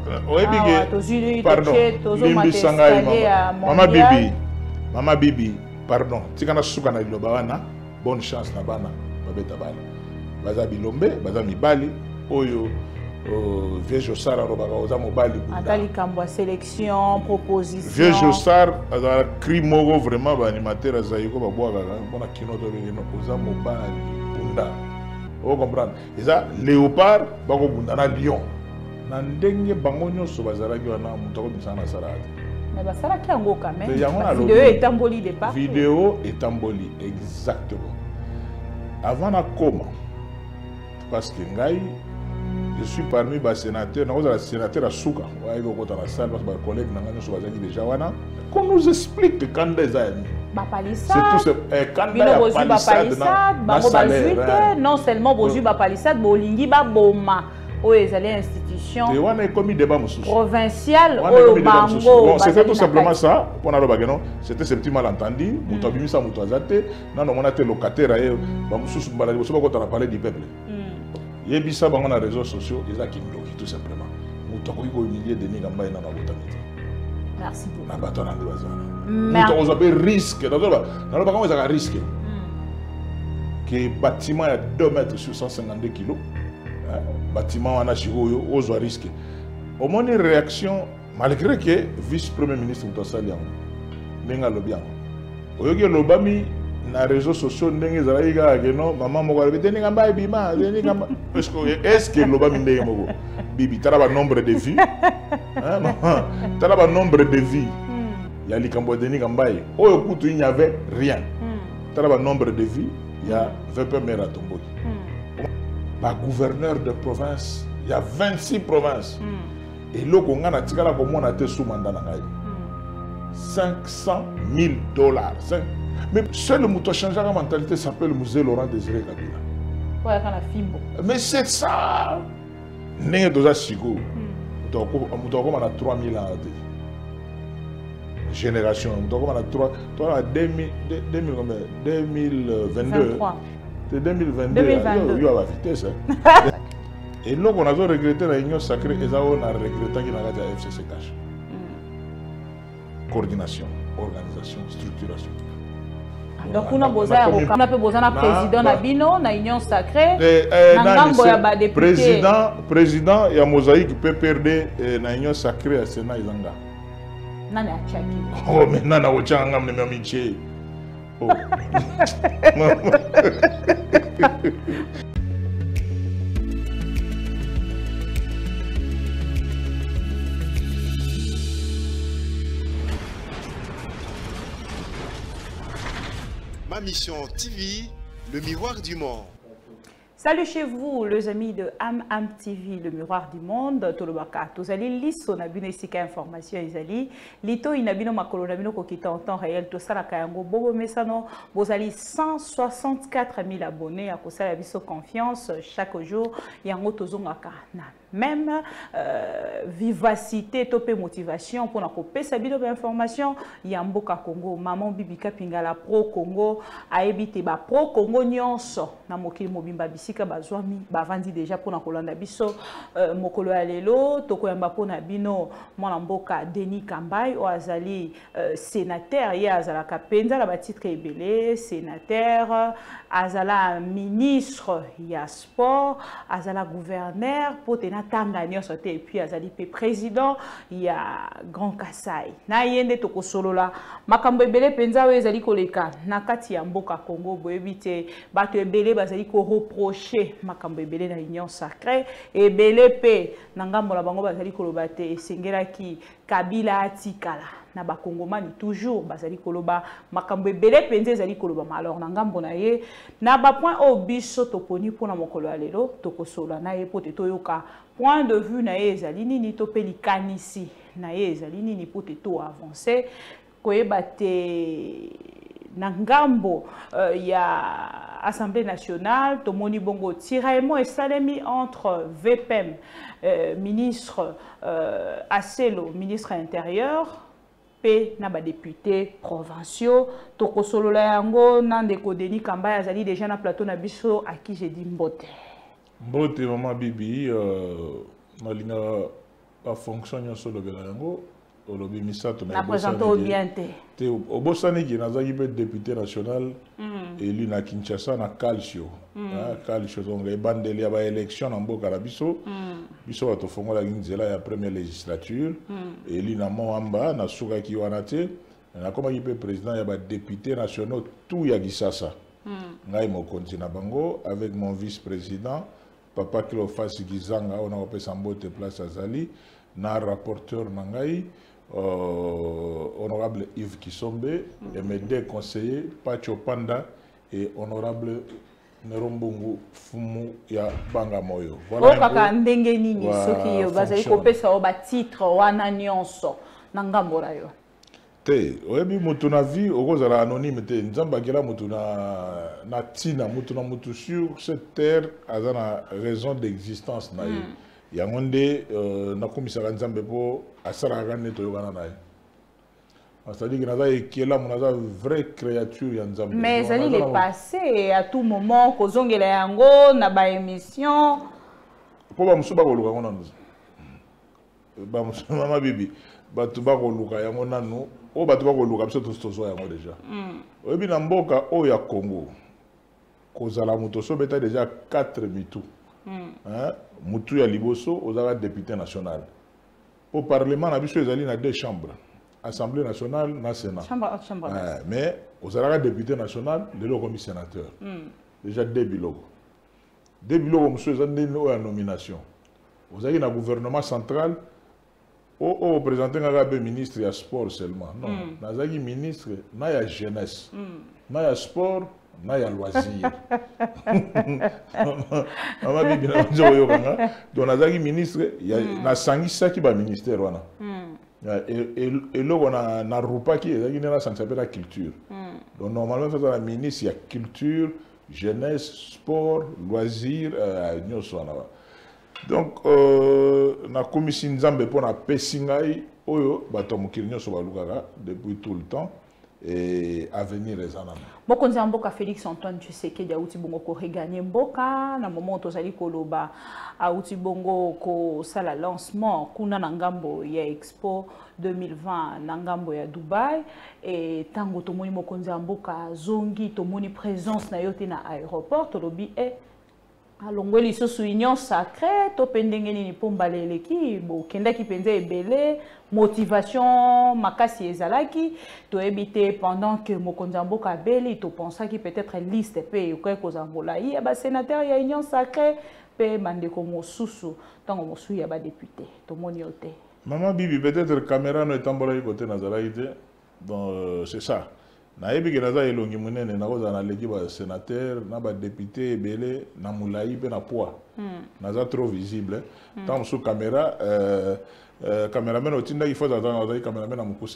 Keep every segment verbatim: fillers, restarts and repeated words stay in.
pardon, Maman Bibi, Maman Bibi, pardon, si on a soukana ilobawana, bonne chance na bana, babeta bana. Baza bilombe, baza mibali, oyo, Vieux Jossar a robaka oza mobali. Atali kambwa sélection, proposition. Vieux Jossar a cri mogo vraiment ba animateur azayiko ba boaka bona kino to bino oza mobali bunda. Vous comprenez? Eza léopard bako bunda na lion. Na ndenge bango nyonso bazalaki wana mutako bisana salade. Mais basala ki yango quand même. La vidéo est emboli de partout. Vidéo est emboli exactement. Avant na koma parce que ngai je suis parmi les sénateurs, nous avons sénateur à Souka, la salle, parce que collègues déjà qu'on nous explique que quand des amis. C'est tout ce quand il y a palissade, non seulement Bozu Bapalissade, mais Olingi Baboma, où ils allaient institution provinciale au Bango. C'était tout simplement ça, c'était ce petit malentendu, Moutabimisa Moutazate, non, on a été locataire, on a parlé du peuple. Yebisa bango na réseaux sociaux eza kindoki tout simplement muto ko humilier Denis Gamba na mabota miti. Merci beaucoup. Na bato na bazana. Muto ko zabe risque na loba na loba comment ça risque que bâtiment à deux mètres sur cent cinquante-deux kilos bâtiment wana chiro yo ozo risque. Au moins une réaction malgré que vice premier ministre Mutosali yango nenga lobi yango. Oyoki lobami na réseaux sociaux ndenge zalaki kaka ke non maman moko alobi Denis Gamba ebima Denis Gamba est-ce que lobami ndenge moko bibi tala ba nombre de vues tala ba nombre de vues ya likambo Denis Gamba oyo kutu il n'y avait rien tala ba nombre de vues il y a vingt peu maire à Tomboki ba gouverneur de province il y a vingt-six provinces et loko nga na tikala ko mona te sous mandat na ngai cinq cent mille dollars. Mais seul le mouton changeant la mentalité s'appelle le musée Laurent Désiré Kabila. Ouais, quand la fimbo. Mais c'est ça. N'est déjà sigo. Donc on a trois mille ans. Génération. Donc on a trois. Toi en deux mille vingt-deux. C'est deux mille vingt-deux. Il y a la vitesse. Et là on a regretté la union sacrée et ça on a regretté qu'il y a la F C C cash. Coordination, organisation, structuration. Donc, on a besoin d'un président Nabino, na union sacrée, na président, président, il y a mosaïque peut perdre na union sacrée à Sénat Izanga. Nana Tchaki. Oh, mais Nana Ochanga me mamiche. Oh. Ma mission T V, le miroir du monde. Salut chez vous, les amis de Am Am T V, le miroir du monde. Tolobaka, tozali liso na bino esika information ezali. Lito inabino makolo na bino kokita en temps réel. Tosala kayango bobo mesano. Bozali cent soixante-quatre mille abonnés. À kosala biso confiance chaque jour. Yango tozongaka na même euh, vivacité, topé motivation pour na kopesa bino ba information. Yamboka Congo, maman Bibika Pingala pro Congo, aebite ba pro Congo nyonso na mokili mobimba bisi bazwami bavandi déjà pour na kolanda biso euh, mokolo ya lelo tokoyamba pona bino mwana mboka Denis Kambai o azali euh, sénateur ya azala kapenza la ba titre ebele sénateur azala ministre ya sport azala gouverneur pour tena tanga nyonso te et puis azali pe président ya Grand Kasai na yende tokosolola makambo ebele penza we ezali koleka na kati ya mboka Congo boyebite bato ebele bazali ko reprocher makambo ebele na union sacrée ebele pe na ngambo la bango bazali koloba te esengelaki Kabila atikala na bakongomani toujours bazali koloba makambo ebele penze ezali koloba alors na ngambo na ye na ba point au biso toponi pona mokolo ya lelo tokosola na ye pote toyoka point de vue na ye ezali nini topeli kanisi na ye ezali nini pote to avancer koyeba te na ngambo euh, ya Assemblée nationale tomoni bongo tiraillement et salemi entre V P M euh, ministre euh, Aselo ministre intérieur pe na ba député provinciaux tokosolola yango na ndeko Denis Kambai azali déjà na plateau na biso à qui j'ai dit mbote mbote maman Bibi euh, malinga ba fonction sur le belango au lobby misato na présenter au bien te au bosani qui nazaki pe député national élu na Kinshasa na Calcio ah Calcio donc e bandeli ba élection na mboka na biso biso bato fongola nzela ya première législature élu na Moamba na sukaki wana te na komaki pe président ya ba député nationaux tout ya Gisasa ngai mokonzi na bango avec mon vice-président Papa Cléophas Gizanga on a opesa mbote place azali na rapporteur na ngai euh, honorable Yves Kisombe mm. et mes deux conseillers Pacho Panda et honorable Nerombungu Fumu ya Banga Moyo. Voilà. Kaka ndenge nini soki yo bazali kopesa o ba titre wana nyonso na ngambo la yo. Te oyebi mutu na vie okozala anonyme te nzamba kila mutu na na tina mutu na mutu sur cette terre azana raison d'existence na ye. Mm. yango nde euh, nakomisaka nzambe mpo asalaka nde toyokana na ye c'est-à-dire que naza ekela mo naza vraie créature ya nzambe mais ezali le passé à tout moment kozongela yango na baémission mpo bamosusu bakoluka yango nanu bamosusu mama bibi bato bakoluka yango nanu oyo bato bakoluka biso tozwa yango deja oyebi na mboka oyo ya Congo kozala moto osobeta deja quatre mitu Mm. Hein? Moutou ya Liboso, aux député national. Au Parlement, on a vu na deux chambres. Assemblée nationale, na Sénat. Chambre, chambre. Hein? Mais aux député national, les logo comme sénateur. Mm. Déjà deux bilots. Deux bilots comme ceux en nomination. Vous avez un gouvernement central. Au oh, présenté un ministre de sport seulement. Non, mm. Nous avons ministre de jeunesse, mm. de sport. Na ya loisir. Mama bibi na nzo yo kanga. Donc nazaki ministre ya na sangisa ki ba ministère wana. Et et lo na na rupa ki ezaki na sangisa pe la culture. Donc normalement ça la ministre ya culture, jeunesse, sport, loisir nyoso wana. Donc euh na commission nzambe pona pesingai oyo bato mokili nyoso balukaka depuis tout le temps. Et avenir les années. Mokonzi mboka Félix Antoine Tshisekedi auti bongo ko regagner mboka na moment tozali koloba auti bongo ko sala lancement kuna na ngambo ya Expo deux mille vingt na ngambo ya Dubai et tango tomoni mokonzi mboka zongi tomoni présence na yote na aéroport tolobi e alongweli sosu union sacrée to pendengeni ni pombaleleki bo kendaki penza ebele motivation makasi ezalaki to ebité pendant que mokonzi mboka beli to pensa ki peut-être liste pe ko kozambola yi ba sénateur ya union sacrée pe mandeko mosusu tango mosusu ya ba député to moni yote maman bibi peut-être caméra no etambola yi côté nazalaite donc euh, c'est ça na yebi ke naza elongi munene na koza na leki ba sénateur na ba député ebele na mulai pe na poids mm. naza trop visible mm. tant sur caméra euh euh cameraman otinda il faut attendre na cameraman na mukuse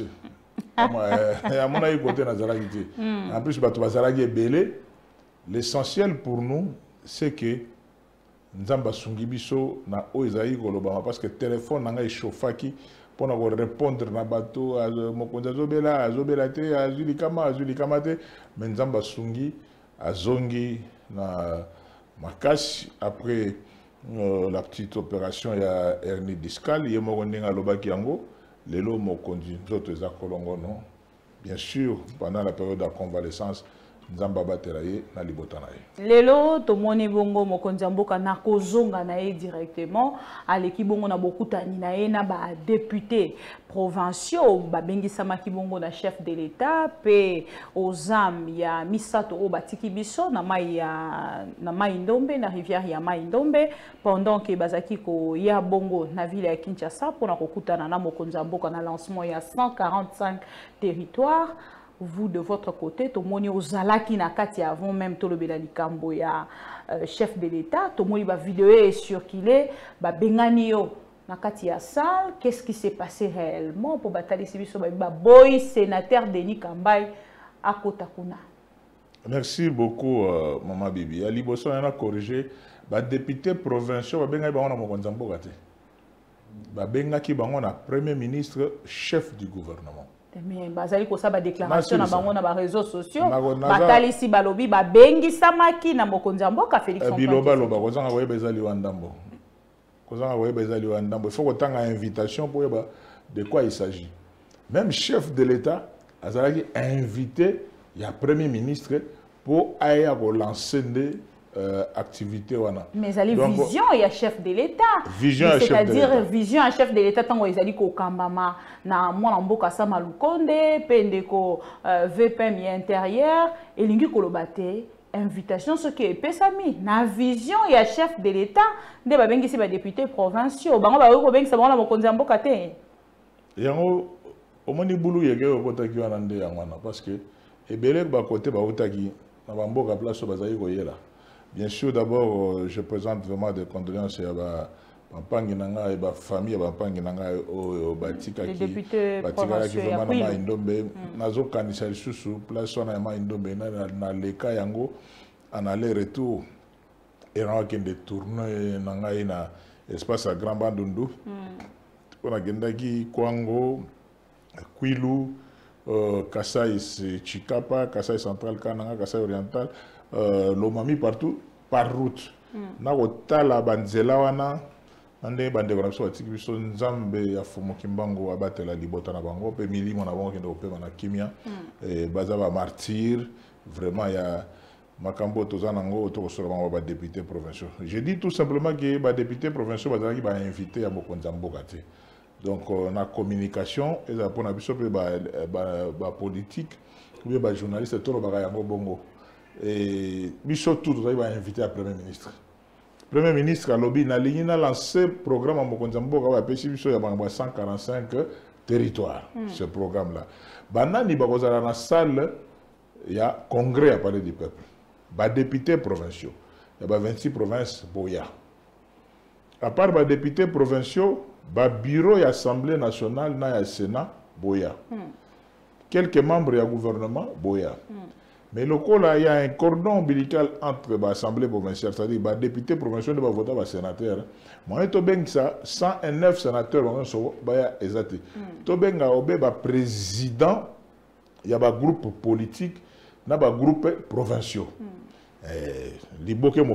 ya mona yi côté nazala kiti en plus bato bazala ebele l'essentiel pour nous c'est que nzamba sungi biso na oizai koloba parce que téléphone nanga echauffaki pour nous répondre na bateau mokonza zobela azobela te azulikama azulikama te mais nzamba sungi azongi na makasi après euh, la petite opération ya hernie discale ye moko ndinga lobaki yango lelo mokonzi nzoto eza kolongo non bien sûr pendant la période de convalescence nzamba batela ye na libota na ye lelo tomoni bongo mokonzi mboka na kozonga na ye directement aleki bongo na bokutani na ye na ba député provinciaux babengisa ki bongo na chef de l'état pe ozam ya misato o batiki biso na mai ya na mai ndombe na rivière ya mai ndombe pendant que bazaki ko ya bongo na ville ya Kinshasa pour na kokutana na mokonzi mboka na lancement ya cent quarante-cinq territoires. Vous de votre côté, tomoni ozalaki na kati avant même tolobela likambo ya euh, chef de l'état, tomoni ba vidéo est circulé, ba bengani yo na kati ya salle, qu'est-ce qui s'est passé réellement pour batali sibiso ba boy sénateur Denis Kambay à Kotakuna. Merci beaucoup euh, maman Bibi. Ali Bosso a corrigé ba député provincial ba bengani ba na mokonzi mboka te. Ba bengaki bango na premier ministre chef du gouvernement. Mais bazali ko sa ba déclaration na bango na ba réseaux sociaux batali si balobi ba bengi samaki na mokonzi mboka Félix Antoine biloba loba ko zanga ko bezali wandambo il faut que tu aies une invitation pour de quoi il s'agit. Même chef de l'État a invité le Premier ministre pour aller lancer des euh, activités. Mais il y a une vision, il y a chef de l'État. Vision à chef de l'État. C'est-à-dire, vision à chef de l'État, tant qu'il y a des Kambama, na mwana mboka sama lukonde, pendeko V P M intérieur, et lingi kolobate, invitation ce qui est pesami. Na vision, il y a chef de l'État, des babengi si ba députés provinciaux, bango ba ko bengi sa bango na mokonzi mboka te. Yango omoni bulu yeke okota ki wana nde yango wana parce que ebele ba côté ba otaki na ba mboka place bazali koyela. Bien sûr, d'abord, je présente vraiment des condoléances à la famille et la famille au Batika qui est vraiment na Indombe. Nazo kanisa susu place on a ma Indombe na leka yango en aller-retour et on a des tournées na na espace à Grand Bandundu. On a gendaki Kwango, Kwilu, Kasai Chikapa, Kasai Central Kananga, Kasai Oriental. Euh, l'omami partout par route na kotala banzela wana ande bande bona so atiki biso nzambe ya fumo kimbango abatela libota na bango pe milimo na bango kende opema na kimia et baza ba martyr vraiment ya makambo tozana ngo to kosola bango ba députés provinciaux. Je dis tout simplement que ba députés provinciaux bazala ki ba invité ya bokonza mboka te. Donc on a communication et ça pona biso pe ba ba politique ou bien ba journaliste to lo ba yango bongo. Et Bichot tout va inviter le Premier ministre. Le Premier ministre a lobby a lancé le programme en Mokonzambo qui a péché cent quarante-cinq territoires. Mm. Ce programme-là. Banani dans la salle, il y a congrès à parler du peuple. Les députés provinciaux. Il y a vingt-six provinces Boya. À part les députés provinciaux, le bureau de l'Assemblée nationale, le Sénat, Boya. Mm. Quelques membres du gouvernement, Boya. Mm. Mais le cas, il y a un cordon ombilical entre l'Assemblée provinciale, c'est-à-dire les députés provinciaux ne vont pas voter les sénateurs. Moi, je suis cent neuf sénateurs, je suis exact. Je suis le président, il y a un groupe politique, il y a un groupe provincial. Il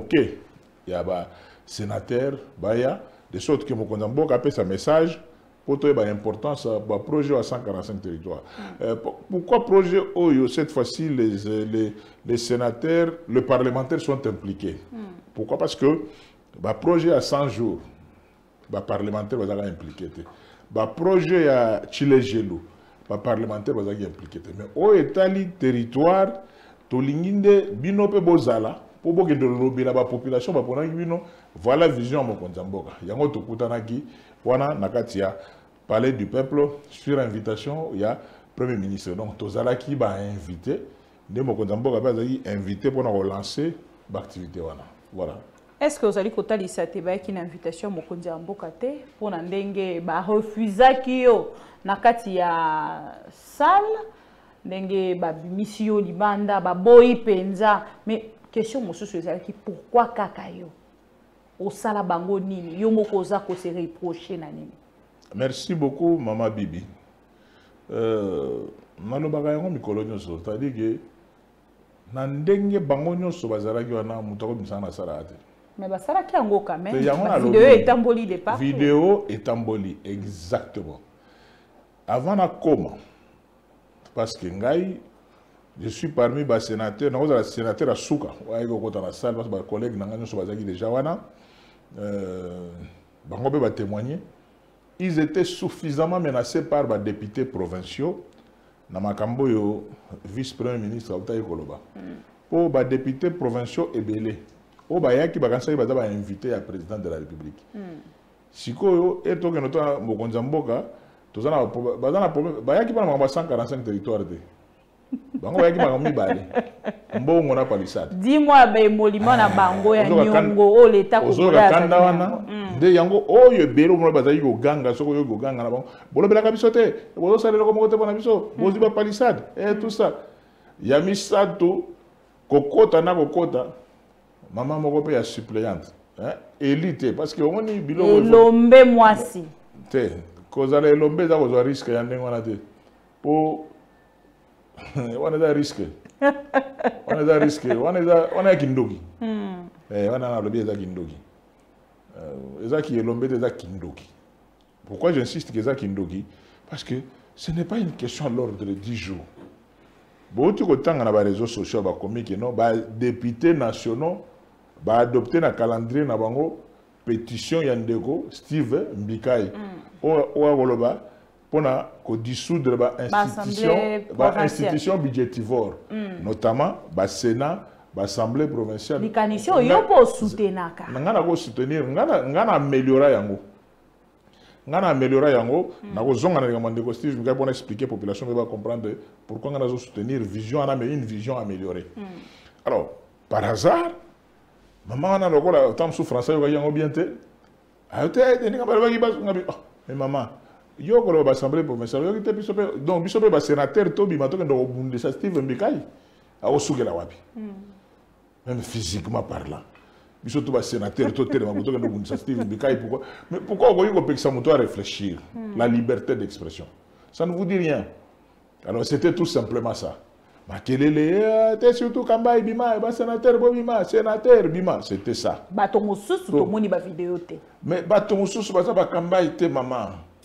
y a des sénateurs, de sorte que je suis appelé ce message. Pour l'importance du projet à cent quarante-cinq territoires. Euh, pourquoi projet Oyo, cette fois-ci, les, les, les sénateurs, les parlementaires sont impliqués? Mm. Pourquoi? Parce que le projet à cent jours, les parlementaires vont être impliqués. Le projet à Chile-Gelou, les parlementaires vont être impliqués. Mais au Italie, territoire, Tolinginde, Binope Bozala, pour que la population, voilà la vision de Mokonzamboka. Il y a un autre qui wana nakatia palais du peuple sur invitation il y a Premier ministre. Donc tozala qui va inviter de Mokonzamboka va invité pour relancer l'activité wana. Voilà. Est-ce que vous allez kotali sateba qui une invitation Mokonzamboka te pour ndenge ba refusa kiyo nakati ya salle ndenge ba mission libanda ba boyi penza mais question mosusu ezalaki pourquoi kakayo au sala bango nini yo moko za ko se reprocher na nini? Merci beaucoup Mama Bibi. Euh malobaka yango mikolo nyonso, c'est-à-dire que na ndenge bango nyonso bazalaki wana muto ko misana sala ate. Mais basala ki yango quand même. La vidéo est emboli de partout. Vidéo est emboli exactement. Avant na koma parce que ngai je suis parmi les sénateurs, nous avons sénateur à Souka, la salle parce que mes collègues n'ont déjà wana, bango ba témoigner, ils étaient suffisamment menacés par les députés provinciaux, na makambo yo vice-premier ministre Autaï Koloba. Pour les députés provinciaux et belé, au bayaki bakansa ba ba invité à président de la République. Sikoyo et to que notre Mokonzamboka, tous na bazana problème, bayaki ba cent quarante-cinq territoires de bango yaki makambi bale mbongo na palissade dis-moi ba emolima na bango ya nyongo o leta ko kola kanda wana nde yango oyo belo mo bazali ko ganga soko yo ko ganga na bango bolobela ka biso te bozo salelo ko mokote bona biso bozi ba palissade et tout ça ya misato kokota na kokota mama moko pe ya suppléante hein élite parce que on ni bilo elombe mwasi te kozala elombe za ko risque ya ndengo na te po on est à risque. On est à risque. On est à on est à Kindogi. Eh, on a le biais à Kindogi. Eza qui est l'homme de Kindoki. Pourquoi j'insiste que ça Kindoki? Parce que ce n'est pas une question à l'ordre de dix jours. Bon, tu as dans les réseaux sociaux, les députés nationaux ont adopté un calendrier, une pétition Yandego, Steve Mbikai, pour dissoudre l'institution budgétivore, notamment le Sénat, l'Assemblée provinciale. Les candidations, ils ont soutenir. Ils soutenir, ils ont amélioré. Nous avons amélioré yango, nous avons Steve pour expliquer à la population va comprendre pourquoi nous avons soutenir vision, une vision améliorée. Alors, par hasard, maman a le temps sous français, il y a un bien tel. Mais maman, il y a une assemblée provinciale, donc il y a un sénateur, Tobi, il y a Steve Mbikai, à Osugela Wapi. Même physiquement parlant. Surtout les sénateurs, mais pourquoi on peut réfléchir? La liberté d'expression. Ça ne vous dit rien. Alors c'était tout simplement ça. C'était surtout Kamba Bima, sénateur Bima, sénateur Bima, c'était ça. Mais Batomoussous, c'est pas Kamba était maman.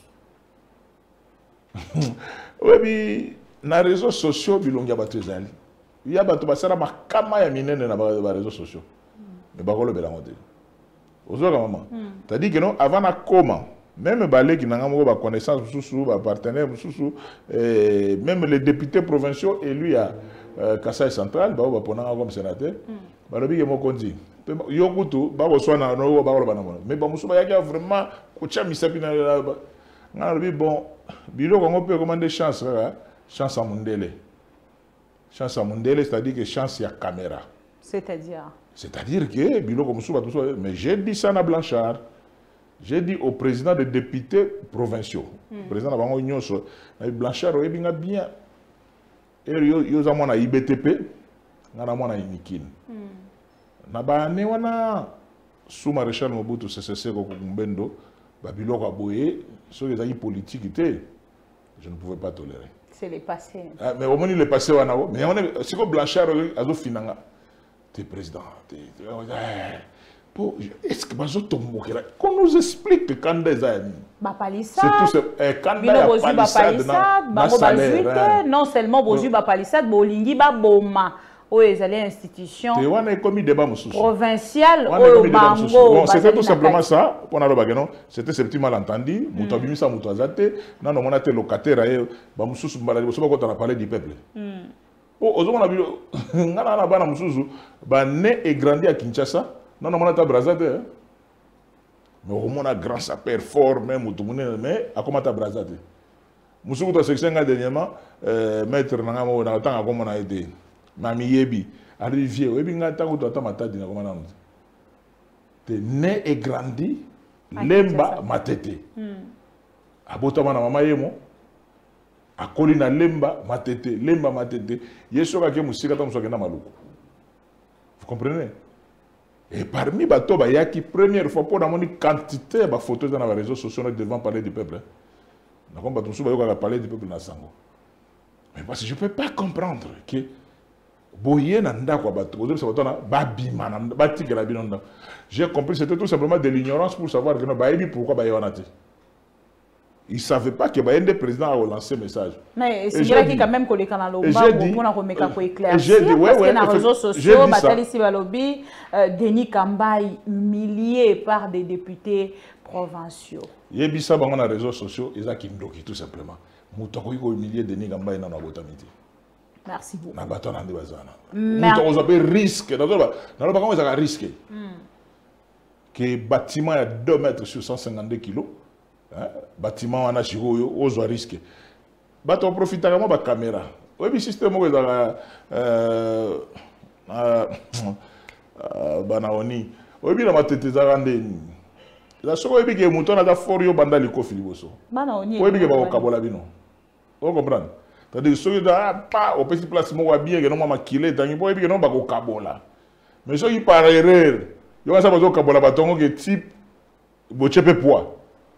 Oui, dans les réseaux sociaux, il y a des gens. Il y a des gens qui ont dans les réseaux sociaux. Mais pas le bélan maman. C'est-à-dire que non, avant la comment, même balé qui n'a pas connaissance sous partenaire sous même les députés provinciaux élus à Kassai central, bah on va comme sénateur. Bah le bilan qu'on dit. Yokutu, bah on soit na no bah on va mais bah musu bah y a vraiment kucha misapina là. Na le bon, bilo qu'on peut commander chance là, chance à Mundele. Chance à Mundele, c'est-à-dire que chance il y a caméra. C'est-à-dire. C'est-à-dire que, mais j'ai dit ça à Blanchard, j'ai dit au président des députés provinciaux, le mm. président de la Union, Blanchard, il y a bien, il y a I B T P, il y a I N I K I N. Il y a sous maréchal Mobutu C C C, Mbendo, Babilo Kaboye, sur les aïeux politiques, je ne pouvais pas tolérer. C'est les passés. Ah, mais au moins, il est passé, mais c'est comme Blanchard, il a fait président. Est-ce que qu'on nous explique que quand des amis c'est tout ce quand non seulement Bozu Bapalissade, Bolingi Baboma, où les institutions provinciales au Bango. C'était tout simplement ça. C'était ce petit malentendu. Moutouabimi sa moutouazate. Non, non, on a été locataire. Bamousous Mbaladi, on a parlé du peuple. Oh, on a vu, on a bana musuzu, ba né et grandi à Kinshasa. Non, non, on a ta brazade. Mais on a grand sapeur fort, même tout le monde, mais à comment ta brazade. Musuzu ta section dernièrement, maître Nangamo, on a tant à comment on a été. Mami Yebi, arrivé, Yebi n'a tant ou tant matadi na comment on a. T'es né et grandi, lemba matete. Abotama na mama yemo. A Colina Lemba, Matete, Lemba Matete, Yesoka qui est musika tam sokena maluku. Vous comprenez? Et parmi bateaux, il y a qui première fois pour avoir une quantité de photos dans les réseaux sociaux devant parler du peuple. Nous avons parler du peuple dans Sango. Mais parce que je ne peux pas comprendre que Boye nanda kwa bateau, vous savez ça babima nanda, bati galabinanda. J'ai compris c'était tout simplement de l'ignorance pour savoir que non baebi pourquoi bayewanati. Ils ne savaient pas que le président a lancé le message. Mais c'est vrai qu'il quand même collé quand on a remettre pour éclaircir parce que dans les réseaux sociaux, Batali Sibalobi, Denis Kambaï humilié par des députés provinciaux. Yebisa dans les réseaux sociaux, ils ont Kindoki tout simplement. Moutako humilié Denis Kambaï dans la botamité. Merci beaucoup. Na bato na ndebazana. Moutako zabe risque, na ba na ba comment ça risque. Que bâtiment à deux mètres sur cent cinquante-deux kilos. Hein? Bâtiment en Achiro, aux risques. Bato profite vraiment de la caméra. Oui, le système est dans la Banaoni. Oui, il y a ma tête de la soirée qui est montée dans la forêt banda liko filiboso. Banaoni. Oui, il y a ma kabola bino. Vous comprenez? C'est-à-dire que ceux qui pas au petit placement ou bien que non ma maquillé, dans il y a non ba kabola. Mais ceux qui par erreur, il y a ça bazo kabola batongo que type bochepe poids.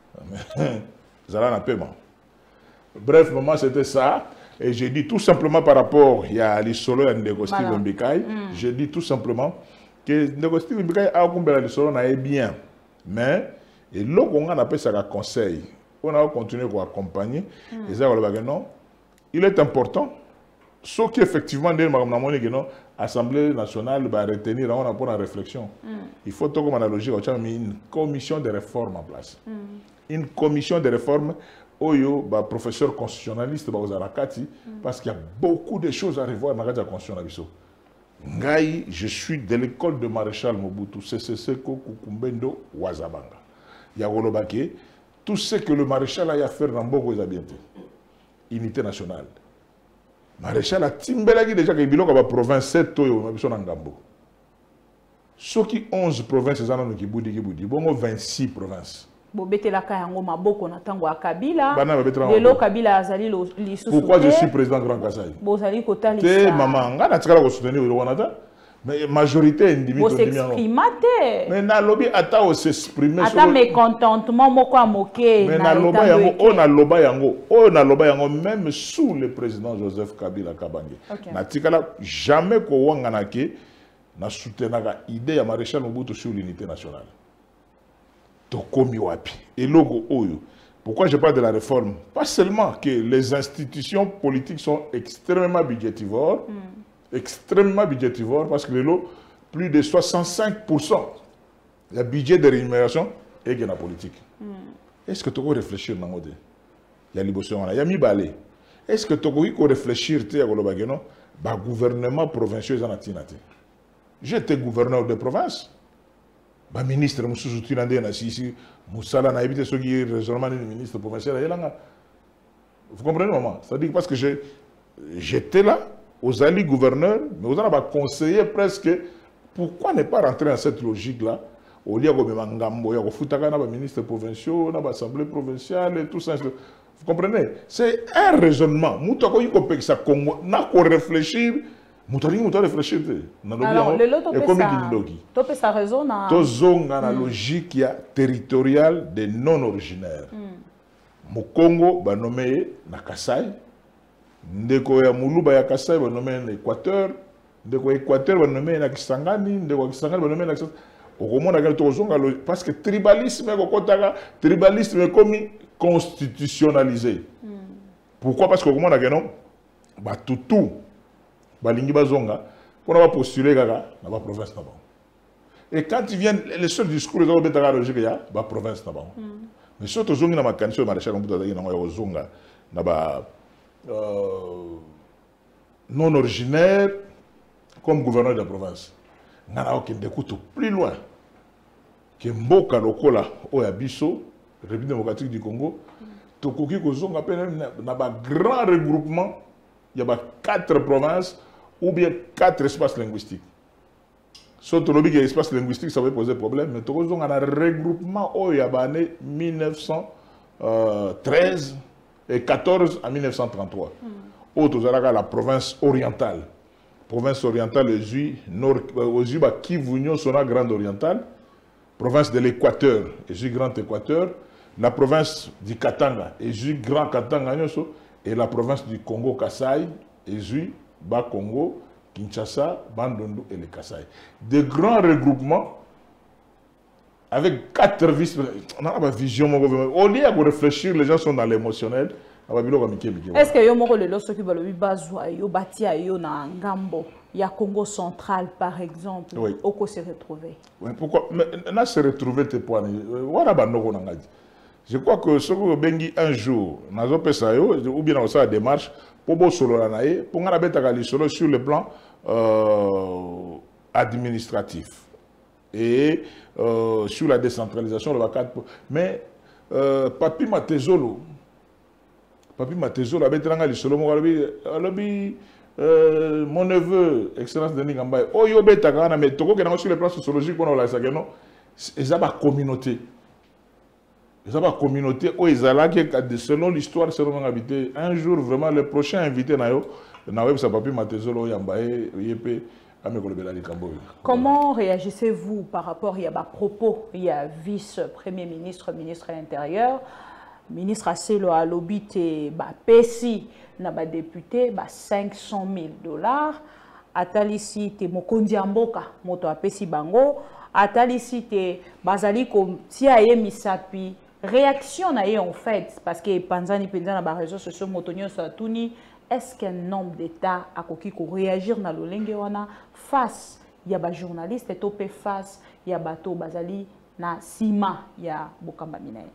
Bref, maman, c'était ça. Et j'ai dit tout simplement par rapport il y a les solos et Ndeko Steve Mbikai, j'ai dit tout simplement que Ndeko Steve Mbikai a combien les solos n'a bien. Mais, et là, on appelle ça un conseil. On a continué à accompagner. Et ça, non, il est important, sauf qu'effectivement, l'Assemblée nationale va retenir, on a pour la réflexion. Mm. Il faut, comme analogie, une commission de réforme en place. Mm. Une commission de réforme, Oyo, bah, professeur constitutionnaliste, bah, mm. parce qu'il y a beaucoup de choses à revoir dans la constitution. Ngai, je suis de l'école de Maréchal Mobutu, C C C, Kukumbendo, Wazabanga. Il y a Golobake, tout ce que le maréchal a à faire dans Bogo est bien. Unité nationale. Maréchal a timbelagi déjà que biloko ba province sept toyo mabiso na ngambo. Soki onze provinces ezana no kibudi kibudi bongo vingt-six provinces. Bobetela ka yango maboko na tango akabila. Lelo Kabila azali lisusu. Pourquoi je suis président Grand Kasai? Bozali kotali. Te maman ngana tikala ko soutenir le Rwanda. Mais majorité individu vous s'exprimez. Mais na lobby ata o s'exprimer sur ata mécontentement moko amoké na na loba yango o na loba yango o na loba yango même sous le président Joseph Kabila Kabange. Okay. Na tikala jamais ko wangana ke na soutenaka idée ya maréchal Mobutu sur l'unité nationale. To komi wapi et logo oyo. Pourquoi je parle de la réforme? Pas seulement que les institutions politiques sont extrêmement budgétivores. Mm. Extrêmement budgétivore parce que le lot, plus de soixante-cinq pour cent le budget de rémunération est dans la politique. Mm. Est-ce que tu peux réfléchir dans le mode? Il y a l'ibossion, il y a mis balé. Est-ce que tu peux réfléchir au gouvernement provincial en Atinati? J'étais gouverneur de province. Le ministre, M. Soutinandé, ici, Moussala, n'a évité ce qui est raisonnement du ministre provincial. Vous comprenez, maman? C'est-à-dire parce que j'étais là. Aux alliés gouverneurs, mais vous avez conseillé presque pourquoi ne pas rentrer dans cette logique-là au lieu de Mangambo, il y a des ministres provinciaux, des assemblées provinciales et tout ça. Vous comprenez? C'est un raisonnement. Nous avons réfléchir. Nous devons réfléchir. Alors, le lot, tu peux ça raison. Nous avons la logique territoriale des non-originaires. Au Congo, nous avons nommé Nakasai. Ndeko ya Muluba ya Kasai va nommer l'Équateur, ndeko Équateur va nommer na Kisangani, ndeko Kisangani va nommer na Kisangani. Au moment où on a parce que tribalisme est tribalisme comme constitutionnalisé. Mm. Pourquoi? Parce qu'au moment où on a tout tout, balingi bazonga, pour avoir postulé gaga dans la province là-bas. Et quand ils viennent, les seuls discours ils ont été la logique ya, la province là-bas. Mais surtout zongi na makanso maréchal on peut dire na yo zonga na ba Euh, non originaire comme gouverneur de la province. Nous avons plus loin que Mboka Lokola Oyabiso, République démocratique du Congo. Tokoki Kozong appelle un grand regroupement. Il y a quatre provinces ou bien quatre espaces linguistiques. Sauf que l'espace linguistique, ça va poser problème. Mais Tokozong a un regroupement Oyabane mille neuf cent treize. Et quatorze en mille neuf cent trente-trois. Mm. Autre, la province orientale. Province orientale, aux Uba Kivunyo, Sona Grande Orientale. Province de l'Équateur, et Grand Équateur. La province du Katanga, et Grand Katanga. Et la province du Congo Kasaï, et Bas Congo, Kinshasa, Bandundu et les Kasaï. Des grands regroupements. Avec quatre vices, on a une vision. Au lieu de réfléchir, les gens sont dans l'émotionnel. Est-ce que vous avez dit que vous avez il y a Congo central, par exemple, oui. Où on se retrouver? Oui, pourquoi? Mais là, se retrouver tes points. Je crois que ce que vous avez un jour, ou bien dans sa démarche, pour vous sur le plan euh, administratif. Et euh, sur la décentralisation, le vacate. Mais euh, Papi Matezolo, Papi Matezolo, euh, mon neveu, Excellence Denis Gambay, oh yo beta kana mais toko que sur les plans sociologiques pour la sageno, ils ont une communauté. Ils ont une communauté où ils ont selon l'histoire, selon habité. Un jour vraiment le prochain invité na yo, na web sa Papi Matezolo Yambaye, Yepe. Comment réagissez-vous par rapport à des propos? Il y a vice-premier ministre, ministre de l'Intérieur, ministre Asselo à l'obité, Pessi, n'a député, cinq cent mille dollars. Atalissi, te Mokondi Amboka, moto a Pessi Bango, atalicité bazali comme si aye misapi réaction na en fait parce que panzani pendant na réseaux sociaux motonio sa tuni est-ce qu'un homme d'état a koki ko réagir na lolenge wana face ya ba journaliste topé face ya bato bazali na sima ya bokamba minaye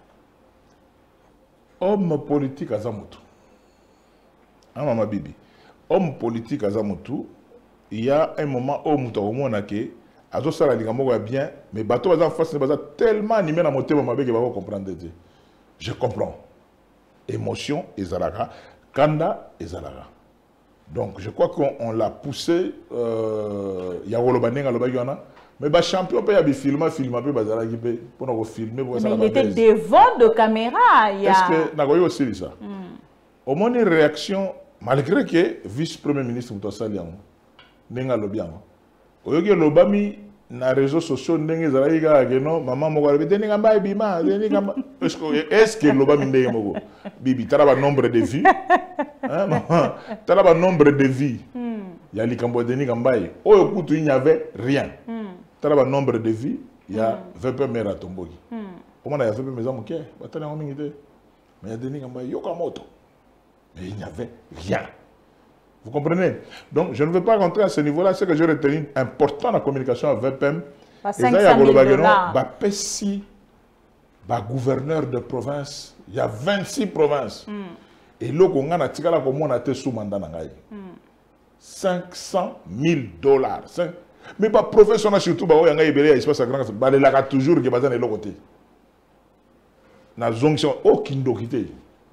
homme politique azamutu ah mama bibi homme politique azamutu il y a un moment où muto omona ke azo sala likambo ya bien mais bato baza face baza tellement animé na motema mabe ke ba comprendre. Je comprends émotion ezalaka kanda ezalaka donc je crois qu'on l'a poussé euh ya koloba nenga lobaki wana mais ba champion pe ya bi filma filma pe bazala ki pe pour na ko filmer pour ça. Mais il était devant de caméra ya est-ce que na ko yo aussi ça au moins une réaction malgré que vice premier ministre mutosali yango nenga lobi yango oyoki lobami na réseaux sociaux ndenge ezalaki kaka ke non mama moko alobi te ndenge mba ebima est-ce que est-ce que lobami ndenge moko bibi tala ba nombre de vues tala ba nombre de vues ya likambo de ndenge mba oyo kutu il n'y avait rien tala ba nombre de vues ya V P mera tomboki omona ya V P meza moke batala ngo mingi te mais ya ndenge mba yoka moto mais il n'y avait rien. Vous comprenez? Donc, je ne veux pas rentrer à ce niveau-là. C'est que j'ai retenu important la communication avec P E M. cinq cent mille dollars. Il y a gouverneur de province. Il y a vingt-six provinces. Et là, on a été sous mandat. cinq cent mille dollars. Mais pas professionnel surtout, il y a il y a toujours qui est de côté. Dans la zone, aucune docité.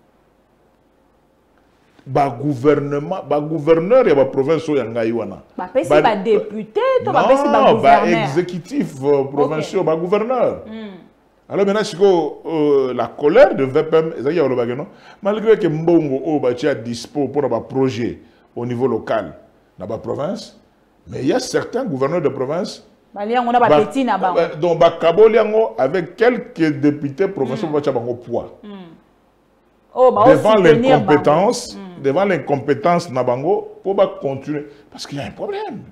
Ba gouvernement ba gouverneur ya ba province ya ngai wana ba pesi ba député to ba pesi ba gouverneur ba exécutif euh, provincial ba gouverneur mm. Alors maintenant siko euh, la colère de V P M ezaki ya loba non malgré que mbongo o ba tia dispo pour ba projet au niveau local na ba province mais il y a certains gouverneurs de province ba li on a ba petit na ba donc ba kaboliango avec quelques députés provinciaux mm. ba tia bango poids mm. Oh, bah devant l'incompétence, mm. devant l'incompétence Nabango, pour continuer. Parce qu'il y a un problème.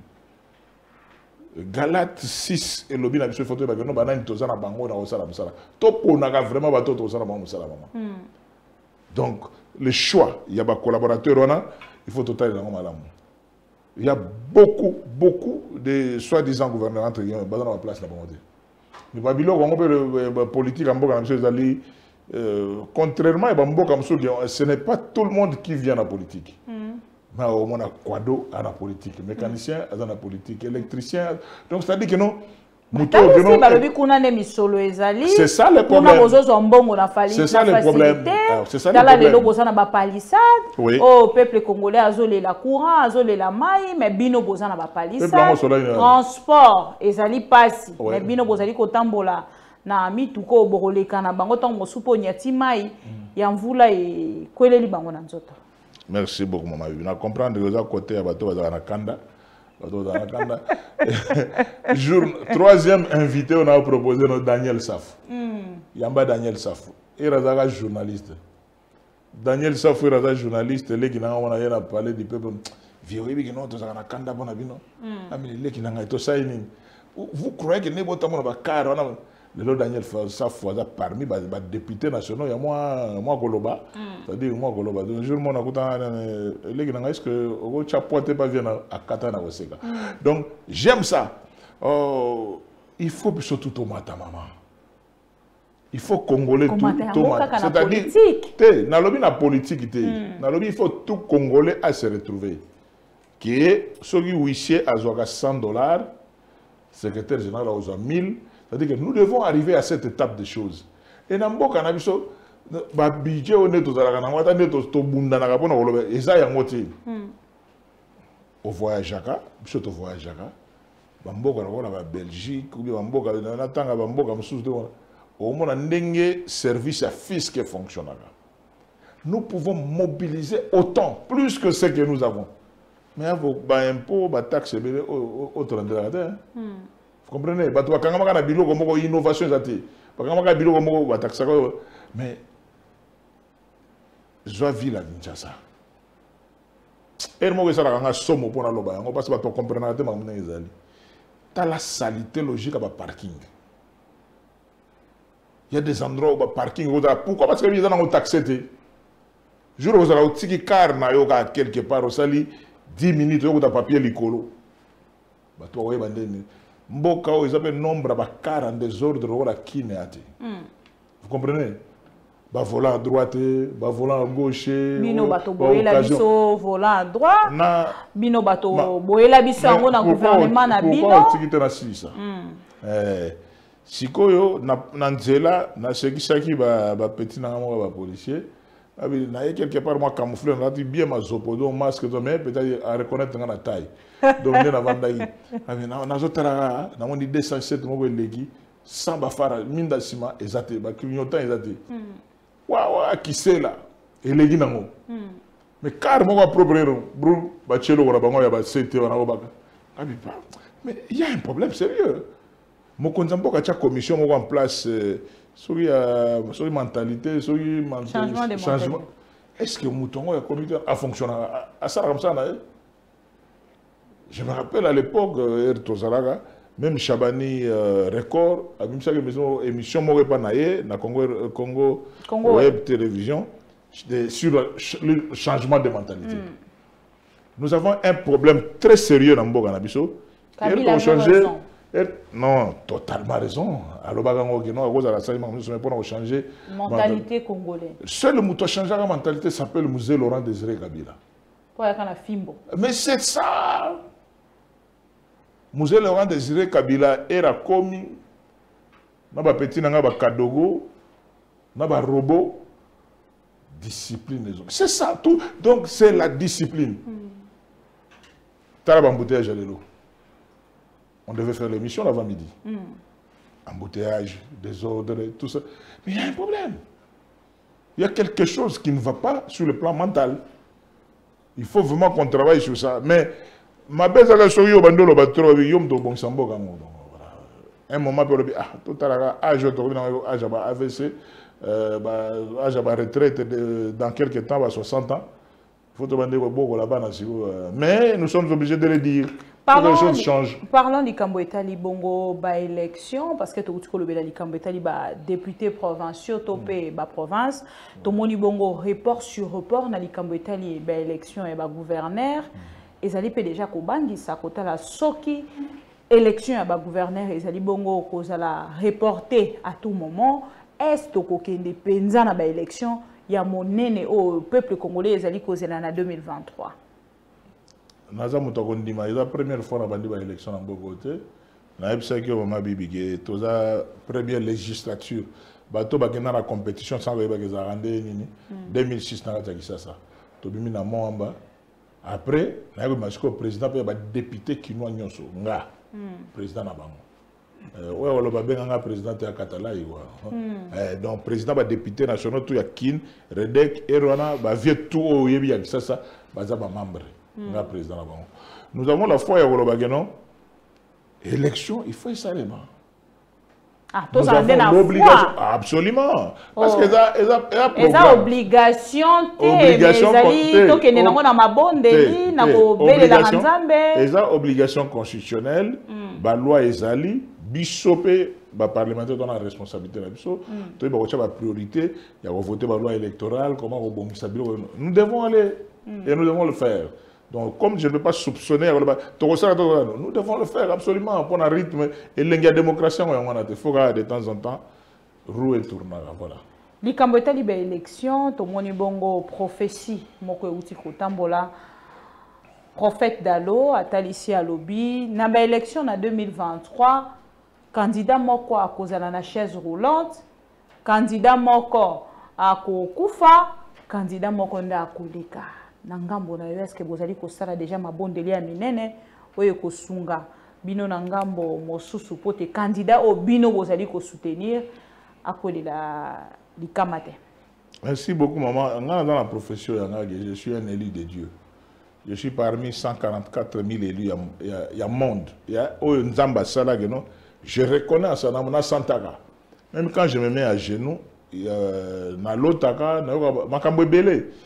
Galate six et lobby na photo ba no banane toza na bango na osala musala. Topo na vraiment ba to toza na bango musala mama. Donc le choix, il y a ba collaborateurs on a, il faut total dans malamu. Il y a beaucoup beaucoup de soi-disant gouverneurs entre guillemets ba dans la place na bango. Mais ba bilo on peut politique en boka na monsieur Zali. Euh, contrairement à Bamboka, ce n'est pas tout le monde qui vient à la politique. Mm. Mais au moins, quado à la politique, mécanicien à la politique, électricien. Donc, c'est-à-dire que non. C'est ça le problème. C'est ça le problème. C'est ça le problème. Au peuple congolais, azolé la courant, azolé la maille, mais bino bozana ba palissade. Transport, ezali passi, mais bino bozali kotambola. Na mituko boroleka na bango tango supo nyati mai ya mvula e kweleli bango na nzoto. Merci beaucoup maman. Na comprendre que ça côté ya bato bazala na kanda. Bato bazala na kanda. Jour troisième invité on a proposé notre Daniel Saf. Mm. Yamba Daniel Saf. Il est journaliste. Daniel Saf il est journaliste les qui na on a yana parler du peuple. Vieux qui non to na kanda bona bino. Ami les qui na to saini. Vous croyez que nebo tamo na ba car on le Daniel Saf a parmi les députés nationaux, il y a moi, moi Goloba, c'est-à-dire moi Goloba. Un jour, moi, est-ce que le chapeau n'est pas venu à Katana Osega. Donc, j'aime ça. Oh, il faut surtout tomate, maman. Il faut Congolais tout tomate. C'est-à-dire, dans le politique, il faut tout Congolais à se retrouver. Qui est celui qui huissier à cent dollars, secrétaire général à mille. C'est-à-dire que nous devons arriver à cette étape des choses. Et dans le cas où le budget est au voyage à au voyage à la Belgique, au moins un service à fisc fonctionne. Nous pouvons mobiliser autant, plus que ce que nous avons. Mais avec des impôts, des taxes, autant de la vous comprenez? Quand il y a innovation, mais je vis la Kinshasa. Et moi, je suis somme pour la loba. Parce que tu comprends T'as la saleté logique à parking. Il y a des endroits où le parking, pourquoi? Parce que les gens ont taxé. Je vous ai dit que car na quelque part au sali dix minutes au papier licolo. Bah toi ouais bandé. Mboka ils appellent nombre de car en désordre ou la kinéate. Vous comprenez? Bah volant à droite, bah volant à gauche. Bino bato boye la biso volant à droite. Na bino bato boye la biso ngo na gouvernement na bino. Pourquoi tu quittes na sisa? Eh sikoyo na na nzela na sekisaki ba ba petit na ngo ba policier. Na y quelque part moi camouflé on a dit bien ma zopodo masque mais peut-être à reconnaître la taille. Donc on a vendu. Na na zotara na on dit deux cent sept mo legi sans ba fara minda sima ezate ba clignotant ezate. Waouh, qui c'est là? Et les gens n'ont pas. Mais carrément, propre, bro, bachelo, on a bango, ya basete, on a obaga. Mais il y a un problème sérieux. Mon consampo a une commission en place sur la mentalité, sur le changement de mentalité. Est-ce que le mouton a fonctionné à ça comme ça? Je me rappelle à l'époque, Ertozalaga, même Chabani euh, Record, a vu ça que maison émission Moré Panaye, na Congo, Congo, Congo Web ouais. Télévision, de, sur le, le changement de mentalité. Mm. Nous avons un problème très sérieux dans Mboga Nabiso. Kabila a changé. Non, totalement raison. Alors, à cause de la salle, nous pour changer. Mentalité congolaise. Seul le mouton changé la mentalité s'appelle le musée Laurent Désiré Kabila. Mais c'est ça. Musée Laurent Désiré Kabila era commis na ba petit na ba kadogo na ba robot discipline. C'est ça tout. Donc c'est la discipline. T'as l'embouteillage à l'eau. On devait faire l'émission l'avant-midi. Mm. Embouteillage, désordre, tout ça. Mais il y a un problème. Il y a quelque chose qui ne va pas sur le plan mental. Il faut vraiment qu'on travaille sur ça. Mais ma belle à sur yo bandolo batro yom do bon sambo kango. Un moment pour le ah tout à l'heure âge to âge ba A V C euh ba âge ba retraite dans quelques temps à soixante ans. Il faut te demander beaucoup là-bas na siko mais nous sommes obligés de le dire. Parlons, les choses changent. Parlons du Camboétali Bongo ba élection parce que tout le béda du Camboétali ba député provinciaux topé ba province to moni Bongo report sur report na li Camboétali ba élection et ba gouverneur. Et ça peut déjà kobangi ça kota la soki élection à ba gouverneur et ça bongo cause la reporter à tout moment est to kokende penza na ba élection ya monene au peuple congolais ezali cause na deux mille vingt-trois. Naza mutokondima eza première fois na bandi ba élection na Bogoté na ebisa ki mama bibige toza première législature bato bakena la compétition sans ba ke za rande nini deux mille six na kata kisasa to bimi na Moamba. Après, il y a le président et le député qui nous nyonso nga président na bango. Ouais, on va bien un président de Katala donc le président ba député national tout ya kin Redek et Rona ba vieux tout au yebi ya ça ça ba za ba membre nga président na bango. Nous avons la foi ya ko bageno élection, il faut ça les mains. Ah, nous avons l'obligation. Absolument. Parce que ça, ça, ça, obligation, obligation, obligation constitutionnelle, la loi ezali, bisopé, le parlementaire dans la responsabilité la biso, tu as la priorité, il y a voter la loi électorale, comment nous devons aller et nous devons le faire. Donc, comme je ne veux pas soupçonner, nous devons le faire absolument pour un rythme. Et la démocratie, il faut de temps en temps rouer et tourner. Voilà. Les Cambodgiens, les élections, tout le monde bongo prophétie, moko uti kotambola, prophète d'Allo, Atalissi Alobi, na ba élection en deux mille vingt-trois, candidat moko à cause de la chaise roulante, candidat moko à Kufa, candidat moko nda Kulika. Nangambo na yo est-ce que vous allez kosala déjà ma bonne délia minene oyo kosunga bino nangambo mosusu pote candidat au bino vous allez ko soutenir à côté la likamate. Merci beaucoup maman. Dans la profession je suis un élu de Dieu. Je suis parmi cent quarante-quatre mille élus il y a monde. Il y a oyo nzamba sala geno. Je reconnais ça na mona santaka. Même quand je me mets à genoux, il y a na lotaka na makambo belé.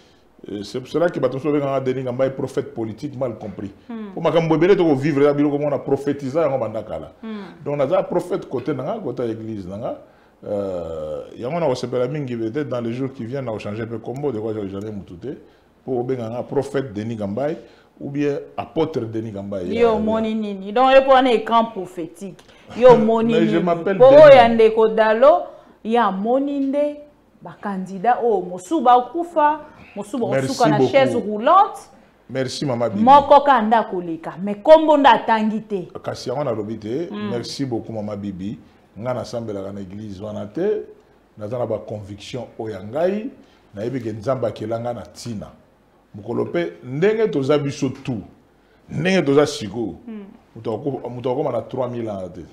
C'est pour cela que Batosova Denis Gamba est prophète politique mal compris. Pour ma cambobele to vivre là bilo comme on a prophétisé en bandakala. Donc on a un prophète côté nanga côté église nanga. Euh il y a on a aussi la mingi peut-être dans les jours qui viennent on va changer un peu combo de quoi j'en ai mutouté pour ben un prophète Denis Gamba ou bien apôtre Denis Gamba. Yo moni nini. Donc il faut un écran prophétique. Yo moni nini. Je m'appelle Pour yande kodalo ya moninde ba candidat o mosuba kufa. Mosuba na chaise roulante. Merci maman Bibi. Moko kanda koleka mais kombo nda tangité. Kasi on a lobité. Merci beaucoup maman Bibi. Nga na sambela na église wana te. Na za na ba conviction oyangai na yebi ke nzamba kelanga na tina. Mukolope ndenge toza biso tout. Ndenge toza siko. Mutoko mutoko na trois mille ans te.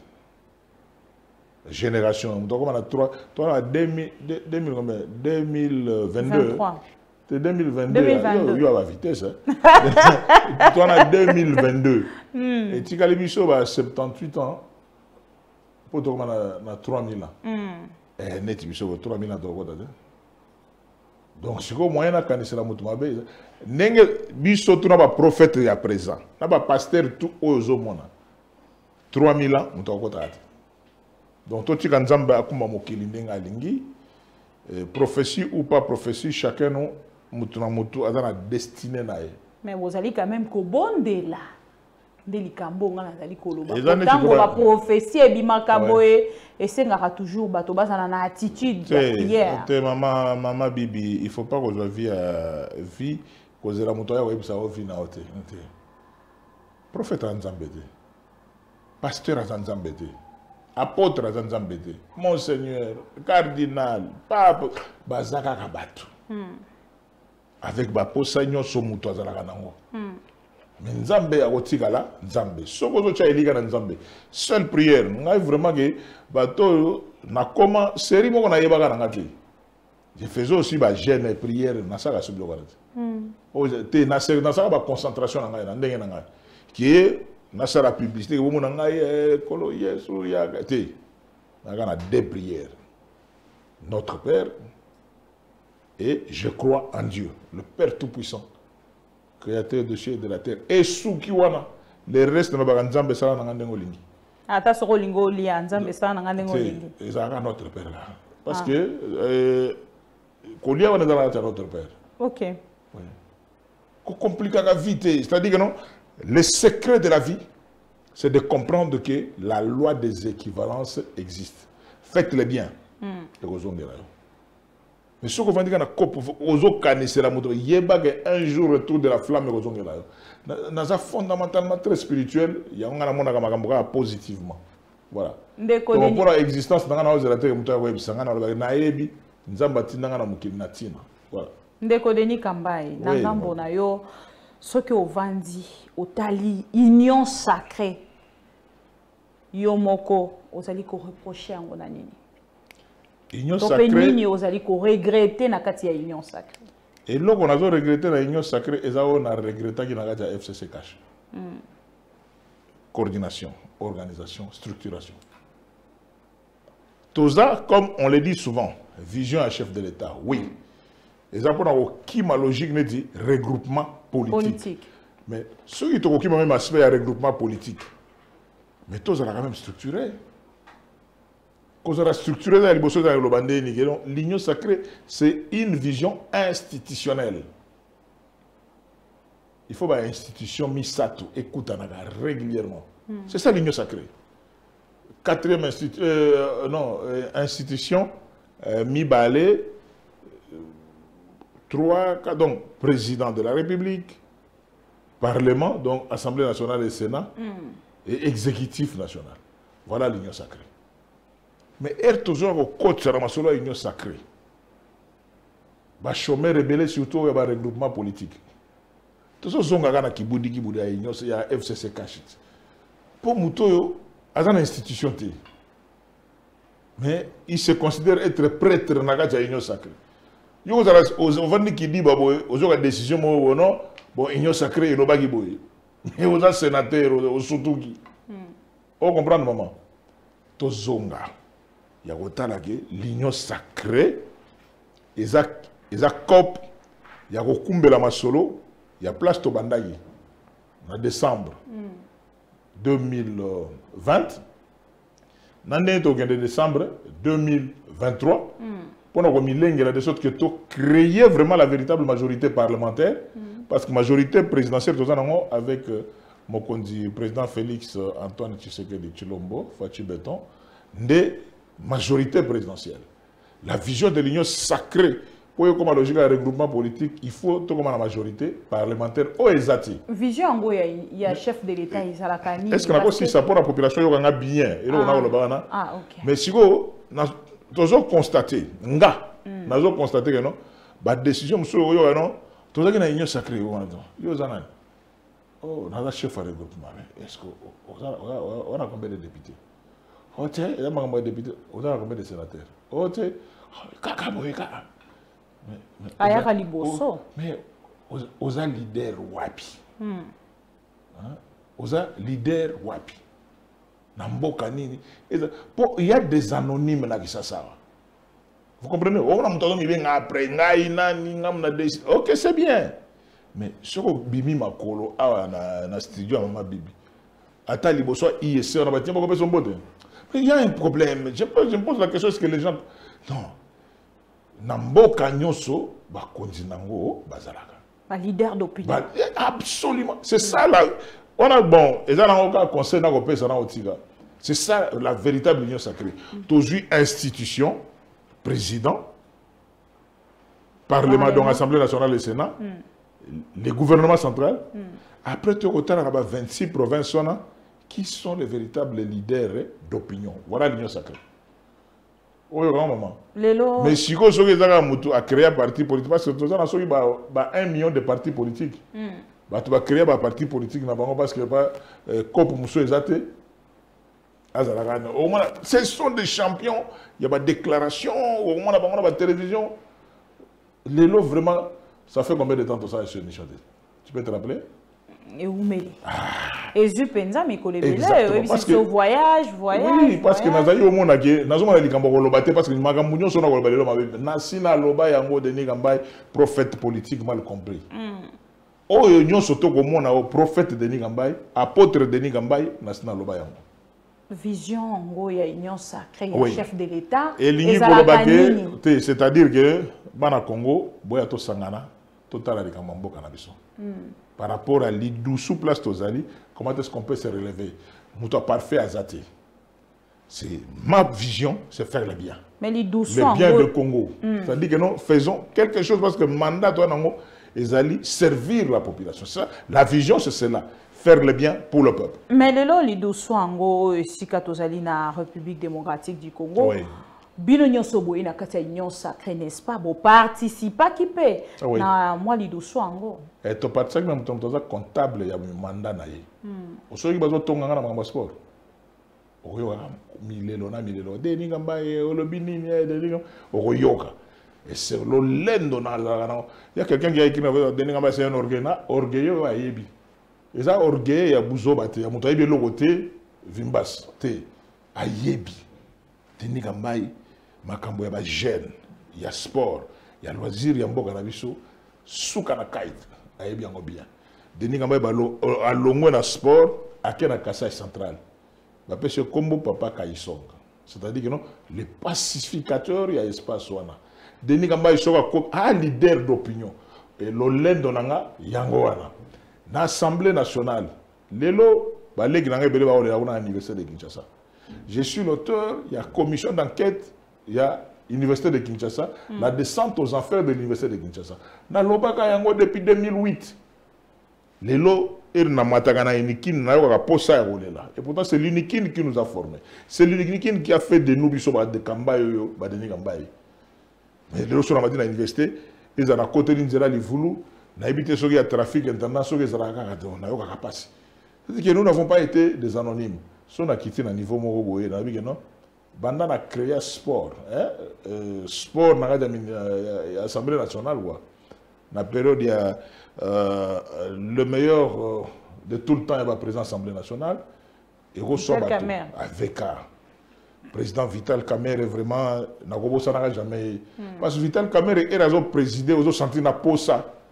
Génération mutoko na trois toi deux mille combien deux mille vingt-deux. C'est deux mille vingt-deux. Il y a la vitesse. Tu en as deux mille vingt-deux. Et tu as soixante-dix-huit ans. Pour toi, on a trois mille ans. Et net, tu as trois mille ans. Donc, c'est comme moyen quand c'est la motomabe. Nenge biso tu n'as pas prophète à présent. Tu n'as pas pasteur tout aux hommes. trois mille ans, on t'a encore. Donc, toi, tu as nzamba akuma mokili ndenga lingi. Prophétie ou pas prophétie, chacun nous. Destiné mais vous allez quand même kobonde là délikambo ngana zali koloba tango la prophétie e bimakaboe et c'est ngara toujours bato bazana na attitude de prière te maman maman Bibi il faut pas que je vie vie cause la moto ya websa ovi na ote prophète Nzambete pasteur Nzambete apôtre Nzambete monseigneur cardinal pape bazaka kabatu avec ma possagnon sur muto azalaka nango. Mais Nzambe a otikala Nzambe. Soko zo cha eliga na Nzambe. Seule prière, ngai vraiment que bato na comment série moko na yebaka na ngati. Je faisais aussi ba jeûne et prière na saka sublo karate. O te na se na saka ba concentration na ngai na ndenge na ngai. Qui est na sala publicité ko mo na ngai kolo Yesu ya te. Na kana deux prières. Notre Père et je crois en Dieu, le Père Tout-Puissant, Créateur de cieux et de la terre. Et Soukiwana, les restes de nos Nzambe sala na ngandengo lingi. Ata soko lingo li Nzambe sala na ngandengo lingi. Et ça a notre Père là. Parce que euh kolia wana dans notre Père. OK. Oui. Ko compliquer la vie, c'est-à-dire que non, le secret de la vie, c'est de comprendre que la loi des équivalences existe. Faites-le bien. Et vous en direz. Mais ce qu'on va dire, c'est un jour retour de la flamme. C'est fondamentalement très spirituel. Il y a un positivement. Voilà. Donc, pour l'existence, il y a un ndeko Denis Kambai, na ngambo na yo, ce que ovandi, otali, union sacrée, yo moko, ozali ko reprocher en nini. Union sacrée. Donc, vous allez regretter na kati ya union sacrée. Et là, on a regretté la union sacrée, et on a regretté qu'il y a F C C cash. Coordination, organisation, structuration. Tout ça, comme on le dit souvent, vision à chef de l'État, oui. Et ça, on a aucune logique, mais dit regroupement politique. politique. Mais ceux qui ont aucun même aspect à regroupement politique, mais tout ça, on a quand même structuré. Quand on a structuré l'union sacrée, c'est une vision institutionnelle. Il faut une institution misato, écoute régulièrement. Mm. C'est ça l'union sacrée. Quatrième institu euh, non, euh, institution, euh, mi-balé, trois, donc président de la République, Parlement, donc Assemblée nationale et Sénat, mm. et exécutif national. Voilà l'union sacrée. Mais elle toujours au côté de la union sacrée. Les chômeurs rebelles, surtout, il y a un regroupement politique. Tout ça, c'est un kibudi kibudi union, il y a F C C caché. Pour Moutoyo, il y a une institution. Mais il se considère être prêtre dans la union sacrée. Il y a des gens qui disent qu'il y a des décisions, non, bon, union sacrée, il y a des gens qui ont des sénateurs, surtout qui. Vous comprenez, maman? Tout ça. Il y a l'union sacrée, ils ont il y a Kumbela Masolo, il y a Place Tobandayi, en décembre mm. deux mille vingt. En décembre deux mille vingt-trois, mm. pour nous de sorte que créer vraiment la véritable majorité parlementaire, mm. parce que la majorité présidentielle, avec euh, le président Félix Antoine Tshisekedi Tshilombo, Fachi Beton, des majorité présidentielle. La vision de l'union sacrée, pour comme la logique de regroupement politique, il faut comme la majorité parlementaire au Ezati. Vision, il y a chef de l'État, il y a la Est-ce qu'on a aussi ça pour la population, il y a bien, et là on a le bana. Ah, ok. Mais si vous avez constaté, nga, nous avons constaté que non, la décision, monsieur, vous avez non, tout ça qui est l'union sacrée, vous avez non. Oh, on a un chef de regroupement. Est-ce qu'on a combien de députés? Oh, tiens, il y a combien de députés? On a combien de sénateurs? Oh, tiens, kaka boye kaka. Ayaka liboso. Mais aux a leader wapi. Aux a leader wapi. Namboka nini. Il y a des anonymes là qui ça. Vous comprenez? On a monté bien après, ok, c'est bien. Mais ce que Bibi Makolo a na studio à Maman Bibi. Attends, liboso I S C on a bâti beaucoup son botte. Il y a un problème. Je me pose la question est-ce que les gens non. Namboka nyoso ba konzi nango bazalaka. Ba leader d'opinion. Absolument. C'est ça là. On a bon, et ça n'a conseil na kopesa na otiga. C'est ça la véritable union sacrée. Toujours institution, président, parlement, donc Assemblée nationale et Sénat, mm. les gouvernements centraux. Mm. Après tu as vingt-six provinces qui sont les véritables leaders d'opinion. Voilà l'union sacrée. Oui, grand moment. Mais si vous avez créé un parti politique, parce que tout ça, il y a un million de partis politiques. Mm. Tu vas créer un parti politique parce que comme Moussou Ezate, ce sont des champions. Il y a des déclarations, au moins il y a des télévision. Les lots, vraiment, ça fait combien de temps tout ça, M. Nichadé? Tu peux te rappeler? Et où mais et je pense à mes collègues parce que voyage voyage oui parce que nazayi au monde qui nazoma na likambo kolobate parce que makambo nyonso na kolobalelo mabe nasina loba yango Denis Gambaye prophète politique mal compris oyo nyonso to komona o prophète Denis Gambaye apôtre Denis Gambaye nasina loba yango vision ngo ya union sacrée oui. Chef de l'État et l'union kolobake c'est-à-dire que bana Congo boya to sangana total likambo mboka na biso par rapport à l'idou sous place Tozali, comment est-ce qu'on peut se relever? Mouta parfait à Zati. C'est ma vision, c'est faire le bien. Mais l'idou le bien du Congo. Mm. C'est-à-dire que nous faisons quelque chose parce que le mandat doit nous servir la population. Ça, la vision, c'est cela. Faire le bien pour le peuple. Mais le lot l'idou soango si Tozali na République démocratique du Congo. Oui. Bino nyonso boye na kati union sacrée n'est-ce pas bo participa qui paie na moi lido soango et to participe même ton toza comptable ya mandat na ye osoki bazo tonga na mamba sport oyo milelo na milelo Denis Gambaye olobi nini Denis oyoka et c'est le lendo na la il y a quelqu'un qui a écrit Denis Gambaye c'est un orgueil na orgueil wa yebi et ça orgueil ya buzo bate ya muto yebi lokote vimbas te ayebi Denis Gambaye makambo ya ba jeune ya sport ya loisir ya mboka na biso suka na kite ayebi yango bien Denis Gambaye balo alongwe na sport akena Kasai central ba pese kombo papa Kaisonga c'est-à-dire que non le pacificateur ya espace wana Denis Gambaye soka a leader d'opinion et lo lendo nanga yango wana na assemblée nationale lelo ba legi nanga bele ba ole na université de Kinshasa. Je suis l'auteur, il y a commission d'enquête, il y a Université de Kinshasa, mm. la descente aux enfers de l'Université de Kinshasa. Na lobaka yango depuis deux mille huit. Lelo er na matagana inikin na yoka posa ya rolela. Et pourtant c'est l'unikin qui nous a formés. C'est l'unikin qui a fait de nous biso ba de Kambaye yo ba Denis Gambaye. Mais lelo sur la matin à l'université, ils ont à côté l'inzera li voulu, na habité sur le trafic international sur les araka na yoka kapasi. C'est que nous n'avons pas été des anonymes. Si on a quitté le niveau Moroboé, on a vu que non. Banda a créé sport. Hein? Euh, sport dans l'Assemblée nationale. Dans la période, il y a euh, le meilleur euh, de tout le temps, il va présent à l'Assemblée nationale. Et Vital Kamer. Avec le président Vital Kamer est vraiment. Ça n'a jamais. Mm. Parce que Vital Kamer est raison présidé aux autres centres na posa.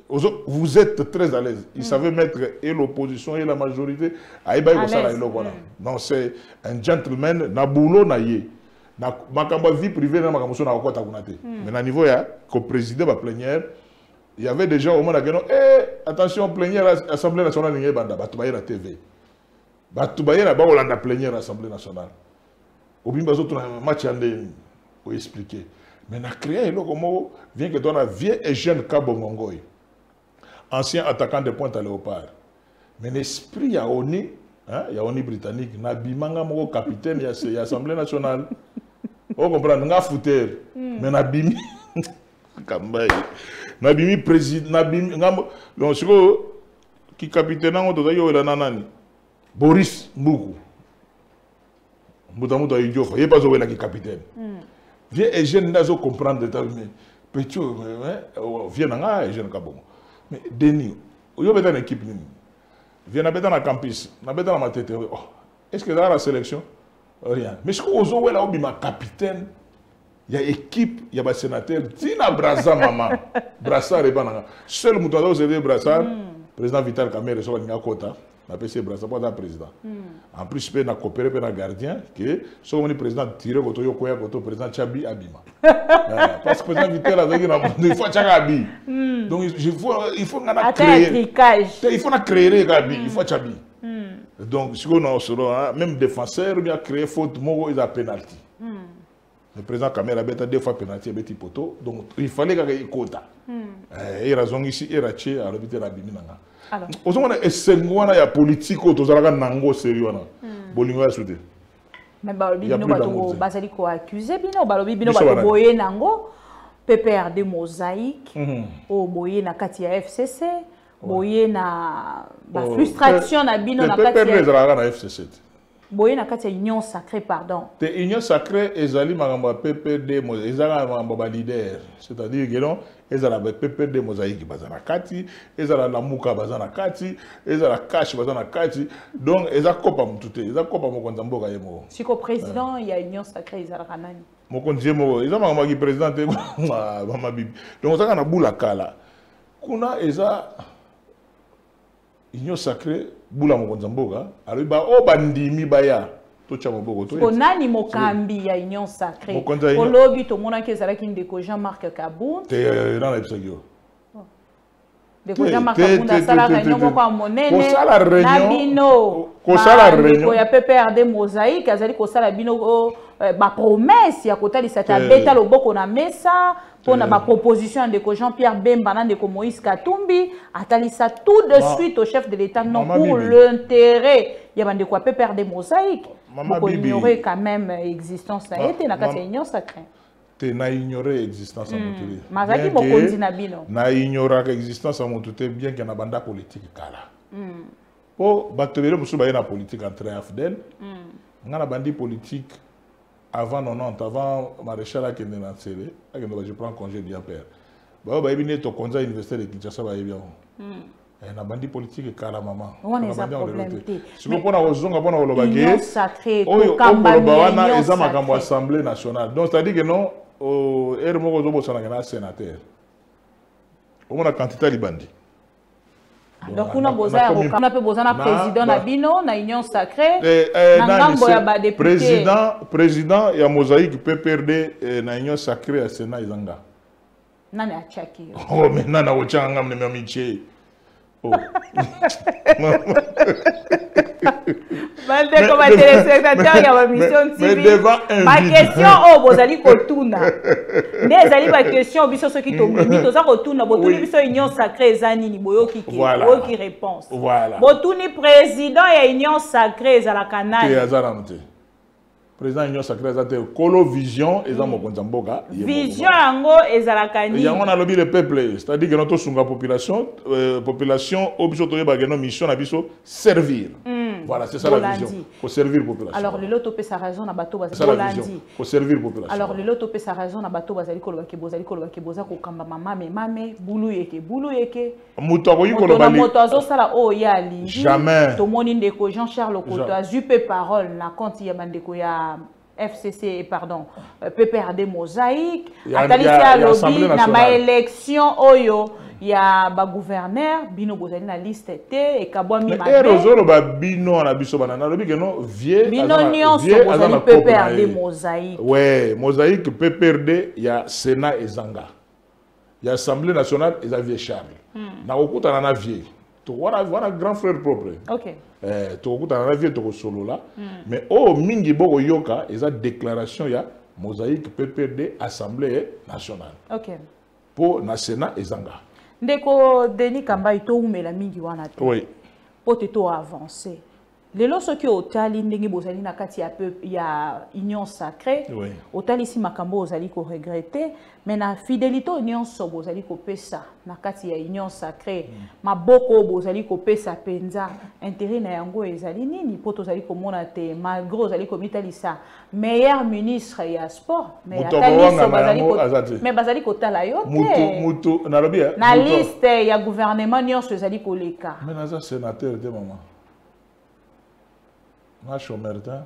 vous êtes très à l'aise. Il mm. savait mettre et l'opposition et la majorité à l'aise. Donc c'est un gentleman, na boulot na ye. Na makamba vie privée na makambo na kokota kunate. Mais na niveau ya ko président ba plénière, il y avait des gens au monde qui ont eh attention plénière à l'Assemblée nationale ngé banda batu ba T V. Batu ba na ba olanda plénière à l'Assemblée nationale. Obimba zo tuna match ande pour expliquer. Mais na créé le comme vient que toi vieux et jeune Kabongongoy. Ancien attaquant de pointe à Léopard. Mais l'esprit ya oni, hein, ya oni britannique na bimanga moko capitaine ya l'Assemblée nationale. On comprend, nga fouteur, mais na bimi, kambaye, na bimi président, na bimi, nga, donc c'est qui capitaine en auto yo la nanani, Boris Mboukou, Mboutamou da idiot, il pas zo la qui capitaine. Viens et jeune nazo comprendre de ta mais petit, viens nga et jeune kabongo, mais Denis, yo beta une équipe ni, viens na beta na campus, na beta na matete, oh, est-ce que dans la sélection? Rien. Mais ce que vous avez là, ma capitaine, il y a équipe, il y a des sénateurs, Tina Brassa, maman. Brassa, Rebananga. Seul mouton vous avez Brassa, président Vital Kamere, sur la Kota, la P C Brassa, pas le président. En plus, il y a coopéré avec le gardien, que sur le président tiré contre le président Tchabi Abima. Parce que le président Vital a dit qu'il faut Tchabi. Donc il faut il faut créer. Il faut créer Gabi, il faut Tchabi. Donc, si on a même défenseur, il a créé faute, il a pénalty. Mm. Le président Kamera a deux fois pénalty, il a poteau. Donc, il fallait qu'il y ait un quota. Il y a raison ici, il y a raché à l'hôpital à Bimina. Alors, on a une politique, on a un sérieux. Bolingo a soutenu. Mais il y a des accusés, il y a des P P R D mosaïque, au boye na Katia F C C. Boye na ba frustration na bino na kati ya F C C. Boye na kati ya union sacrée pardon. Te union sacrée ezali magamba P P D mo ezala magamba ba leader, c'est-à-dire que non ezala ba P P D mosaïque bazana kati, ezala la muka bazana kati, ezala cash bazana kati. Donc eza kopa mutute, eza kopa mo konza mboka yemo. Siko président il y a union sacrée ezala kanani. Mo konzie mo eza magamba ki président te mama bibi. Donc ça na bula kala. Kuna eza union sacrée bula mokonza mboka alors ba o bandimi baya to cha moboko to onani mokambi ya union sacrée olobi to mona ke zalaki ndeko Jean-Marc Kabund te dans la episode ndeko Jean-Marc Kabund asala réunion moko a monene na bino ko sala réunion ya P P R D mosaïque azali ko sala bino ba promesse ya kotalisa ta beta loboko na mesa pour la proposition de Jean-Pierre Bemba et de Moïse Katumbi, atalisa tout de suite au chef de l'État non pour l'intérêt. Il y a des quoi P P R D mosaïque. Pour ignorer quand même l'existence na été na kati union sacrée. Tu n'as ignoré l'existence à Moutouté. Mazaki mokonzi na bino. Na ignoré l'existence à Moutouté bien qu'il y a une bande politique kala. Pour battre musu ba na politique entre Afdel. Ngana bandi politique avant quatre-vingt-dix, avant Maréchal a été lancé, je prends congé de père. Bah, bah, il y a un conseil universitaire de Kinshasa, bah, il y a un bandi politique qui a la maman. On a un problème. Si vous prenez aux gens, on va dire sacré, on a une assemblée nationale. Donc, c'est-à-dire que non, au Hermo Zobo, c'est un sénateur. On a quantité de bandits. Donc, on a besoin d'un président Nabino, na union sacrée, président, président, il y a mosaïque P P R D, na union sacrée à Sénat Izanga. Nani a tchaki. Oh, mais nana o tchanga mne mamiche. Oh. Mais comme téléspectateur, il y a ma mission T V. Ma question, oh, vous allez kotuna. Des allez ma question, biso ce qui tombe, biso ça kotuna, botuni biso union sacrée zani ni boyo qui qui boyo qui réponse. Voilà. Botuni président et union sacrée za la canal. Te azaramte. Président union sacrée za te kolo vision et za mokonza mboka. Vision yango ezala kani. Yango na lobby le peuple, c'est-à-dire que notre sunga population population obiso to yeba geno mission na biso servir. Voilà, c'est ça la vision. Faut servir la population. Alors, le lot peut sa raison na bateau bazali Bolandi. Faut servir la population. Alors, le lot peut sa raison na bateau bazali koloba ke bozali koloba ke boza ko kamba mama me mame bulu yeke bulu yeke. Muto ko yiko koloba li. Moto azo sala o ya li. Jamais. To moni ndeko Jean-Charles Okoto azupe parole na compte ya bandeko ya F C C, pardon, P P R D Mosaïque, à Talisia Lobby, na ma élection, Oyo, il y a ba gouverneur, Bino Bozali na liste té, et Kabwa mi mabe. Mais Rosolo ba Bino na biso banana, lobi que non, vieux, Bino Nyonso Bozali P P R D Mosaïque. Ouais, Mosaïque, P P R D, il y a Sénat et Zanga. Il y a Assemblée nationale et Xavier Charles. Na okuta na na vieux. Tu vois, voilà grand frère propre. Ok. Eh, tu okuta na na vieux to solo là. Mais oh mingi boko yoka, eza déclaration ya Mosaïque P P R D Assemblée nationale. Ok. Pour na Sénat et Zanga. Ndeko Denis Kamba ito umela mingi wana te. Oui. Pour te to avancer. Lelo soki otali ndenge bozali na kati ya ya union sacrée. Oui. Otali si makambo ozali ko regretter, mais na fidélité union so bozali ko pesa na kati ya union sacrée. Maboko bozali ko pesa penza intérêt na yango ezali nini poto ozali ko mona te malgré ozali ko mitalisa meilleur ministre ya sport mais atali so bazali ko mais bazali ko tala yo te. Mutu mutu na lobi na liste ya gouvernement nyonso ezali ko leka. Mais naza sénateur de maman. Na chômeur ta.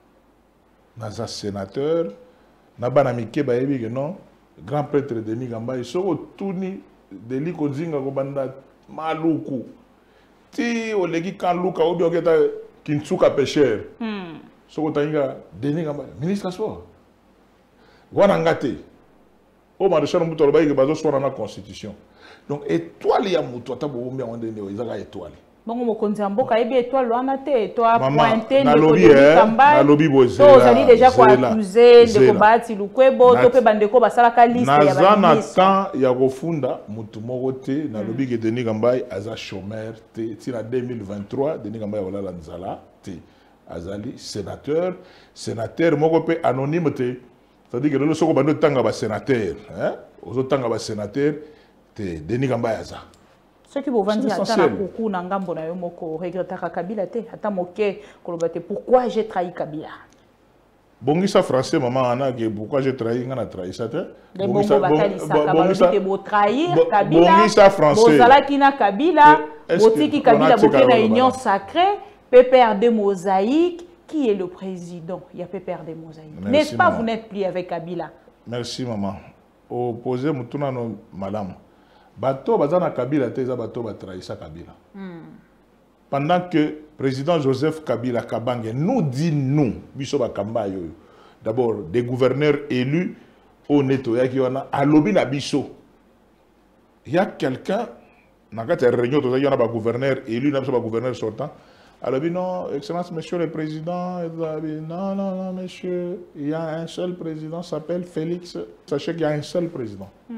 Naza sénateur. Na bana mike ba yebi que non. Grand prêtre Denis Kamba isoko tuni deli ko zinga ko banda maluku. Ti olegi kan luka obi oketa kinsuka pêcheur. Hmm. Soko tainga Denis Kamba ministre sport. Wana ngate. O maréchal muto ba yeke bazo sora na constitution. Donc étoile ya muto ta bo mbi on ndene ezaka étoile. Bongo mokonzi mboka yebi étoile wana te étoile pointé na lobby na lobby bozela to ozali déjà ko accuser de ko bati lukwebo to pe bandeko basalaka liste ya ba na temps ya kofunda mutu moko te na lobby ke Denis Kamba aza chômeur te ti na deux mille vingt-trois Denis Kamba ya wala nzala te azali sénateur sénateur moko pe anonyme te c'est-à-dire que le soko bando tanga ba sénateur hein ozo tanga ba sénateur te Denis Kamba aza. Ce qui vous vendit à la coucou n'angambo na yomoko regretta Kabila te ata moke kolobate pourquoi j'ai trahi Kabila. Bongisa français maman ana que pourquoi j'ai trahi ngana trahi ça te. Bongisa bongisa te bo trahir Kabila. Bongisa français. Bozala kina Kabila, botiki Kabila boke na union sacrée, P P R D Mosaïque, qui est le président? Il y a P P R D Mosaïque. N'est-ce pas vous n'êtes plus avec Kabila? Merci maman. Opposé mutuna no madame. Bato bazana Kabila teza bato ba trahissa Kabila. Mm. Pendant que président Joseph Kabila Kabange nous dit nous biso ba kamba yo. D'abord des gouverneurs élus au neto ya ki wana alobi na biso. Il y a quelqu'un na kati réunion to ya na ba gouverneur élu na biso ba gouverneur sortant. Alobi non excellence monsieur le président non non non monsieur il y a un seul président s'appelle Félix. Sachez qu'il y a un seul président. Mm.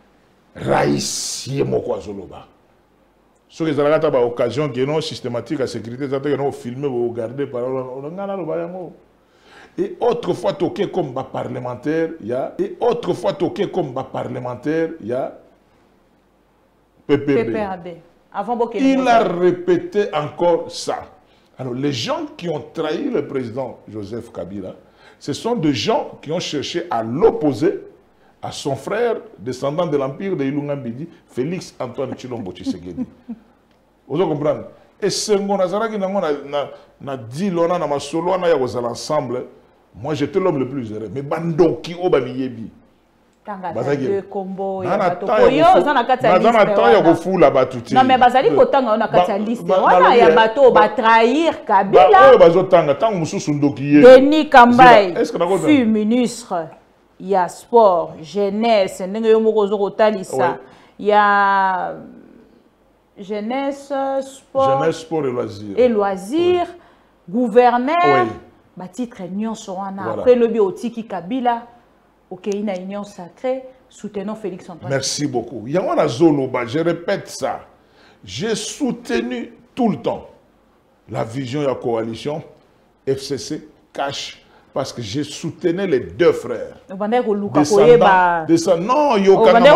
Raïs Yemoko Azoloba. Ce que ça a occasion qui est non systématique à sécurité, ça a filmé, vous regardez par et autrefois toqué comme bas parlementaire, il y a et autrefois toqué comme bas parlementaire, il y a P P R D. Avant il a répété encore ça. Alors les gens qui ont trahi le président Joseph Kabila, ce sont des gens qui ont cherché à l'opposer à son frère, descendant de l'empire de Ilunga Mbidi, Félix Antoine Tshilombo Tshisekedi. Vous comprenez? Et ce qu'on a dit, on a solo, on a ensemble. Moi, j'étais l'homme le plus heureux. Mais bando qui oba miyebi. Deux combos. Non, mais bazali kotanga on a kati liste. Voilà, ya bato ba trahir Kabila. Denis Kamba fut ministre. Il y a sport, jeunesse, il y a jeunesse, sport, jeunesse, sport et loisirs. Et loisirs, oui. Gouverneur, oui. Bah, titre Union Soana, voilà. Après le biotiki Kabila, ok, il y a Union sacrée, soutenons Félix Antoine. Merci beaucoup. Il y a un Zoloba, je répète ça. J'ai soutenu tout le temps la vision de la coalition F C C, Cash. Parce que je soutenais les deux frères. Descendants, descendants, non, il y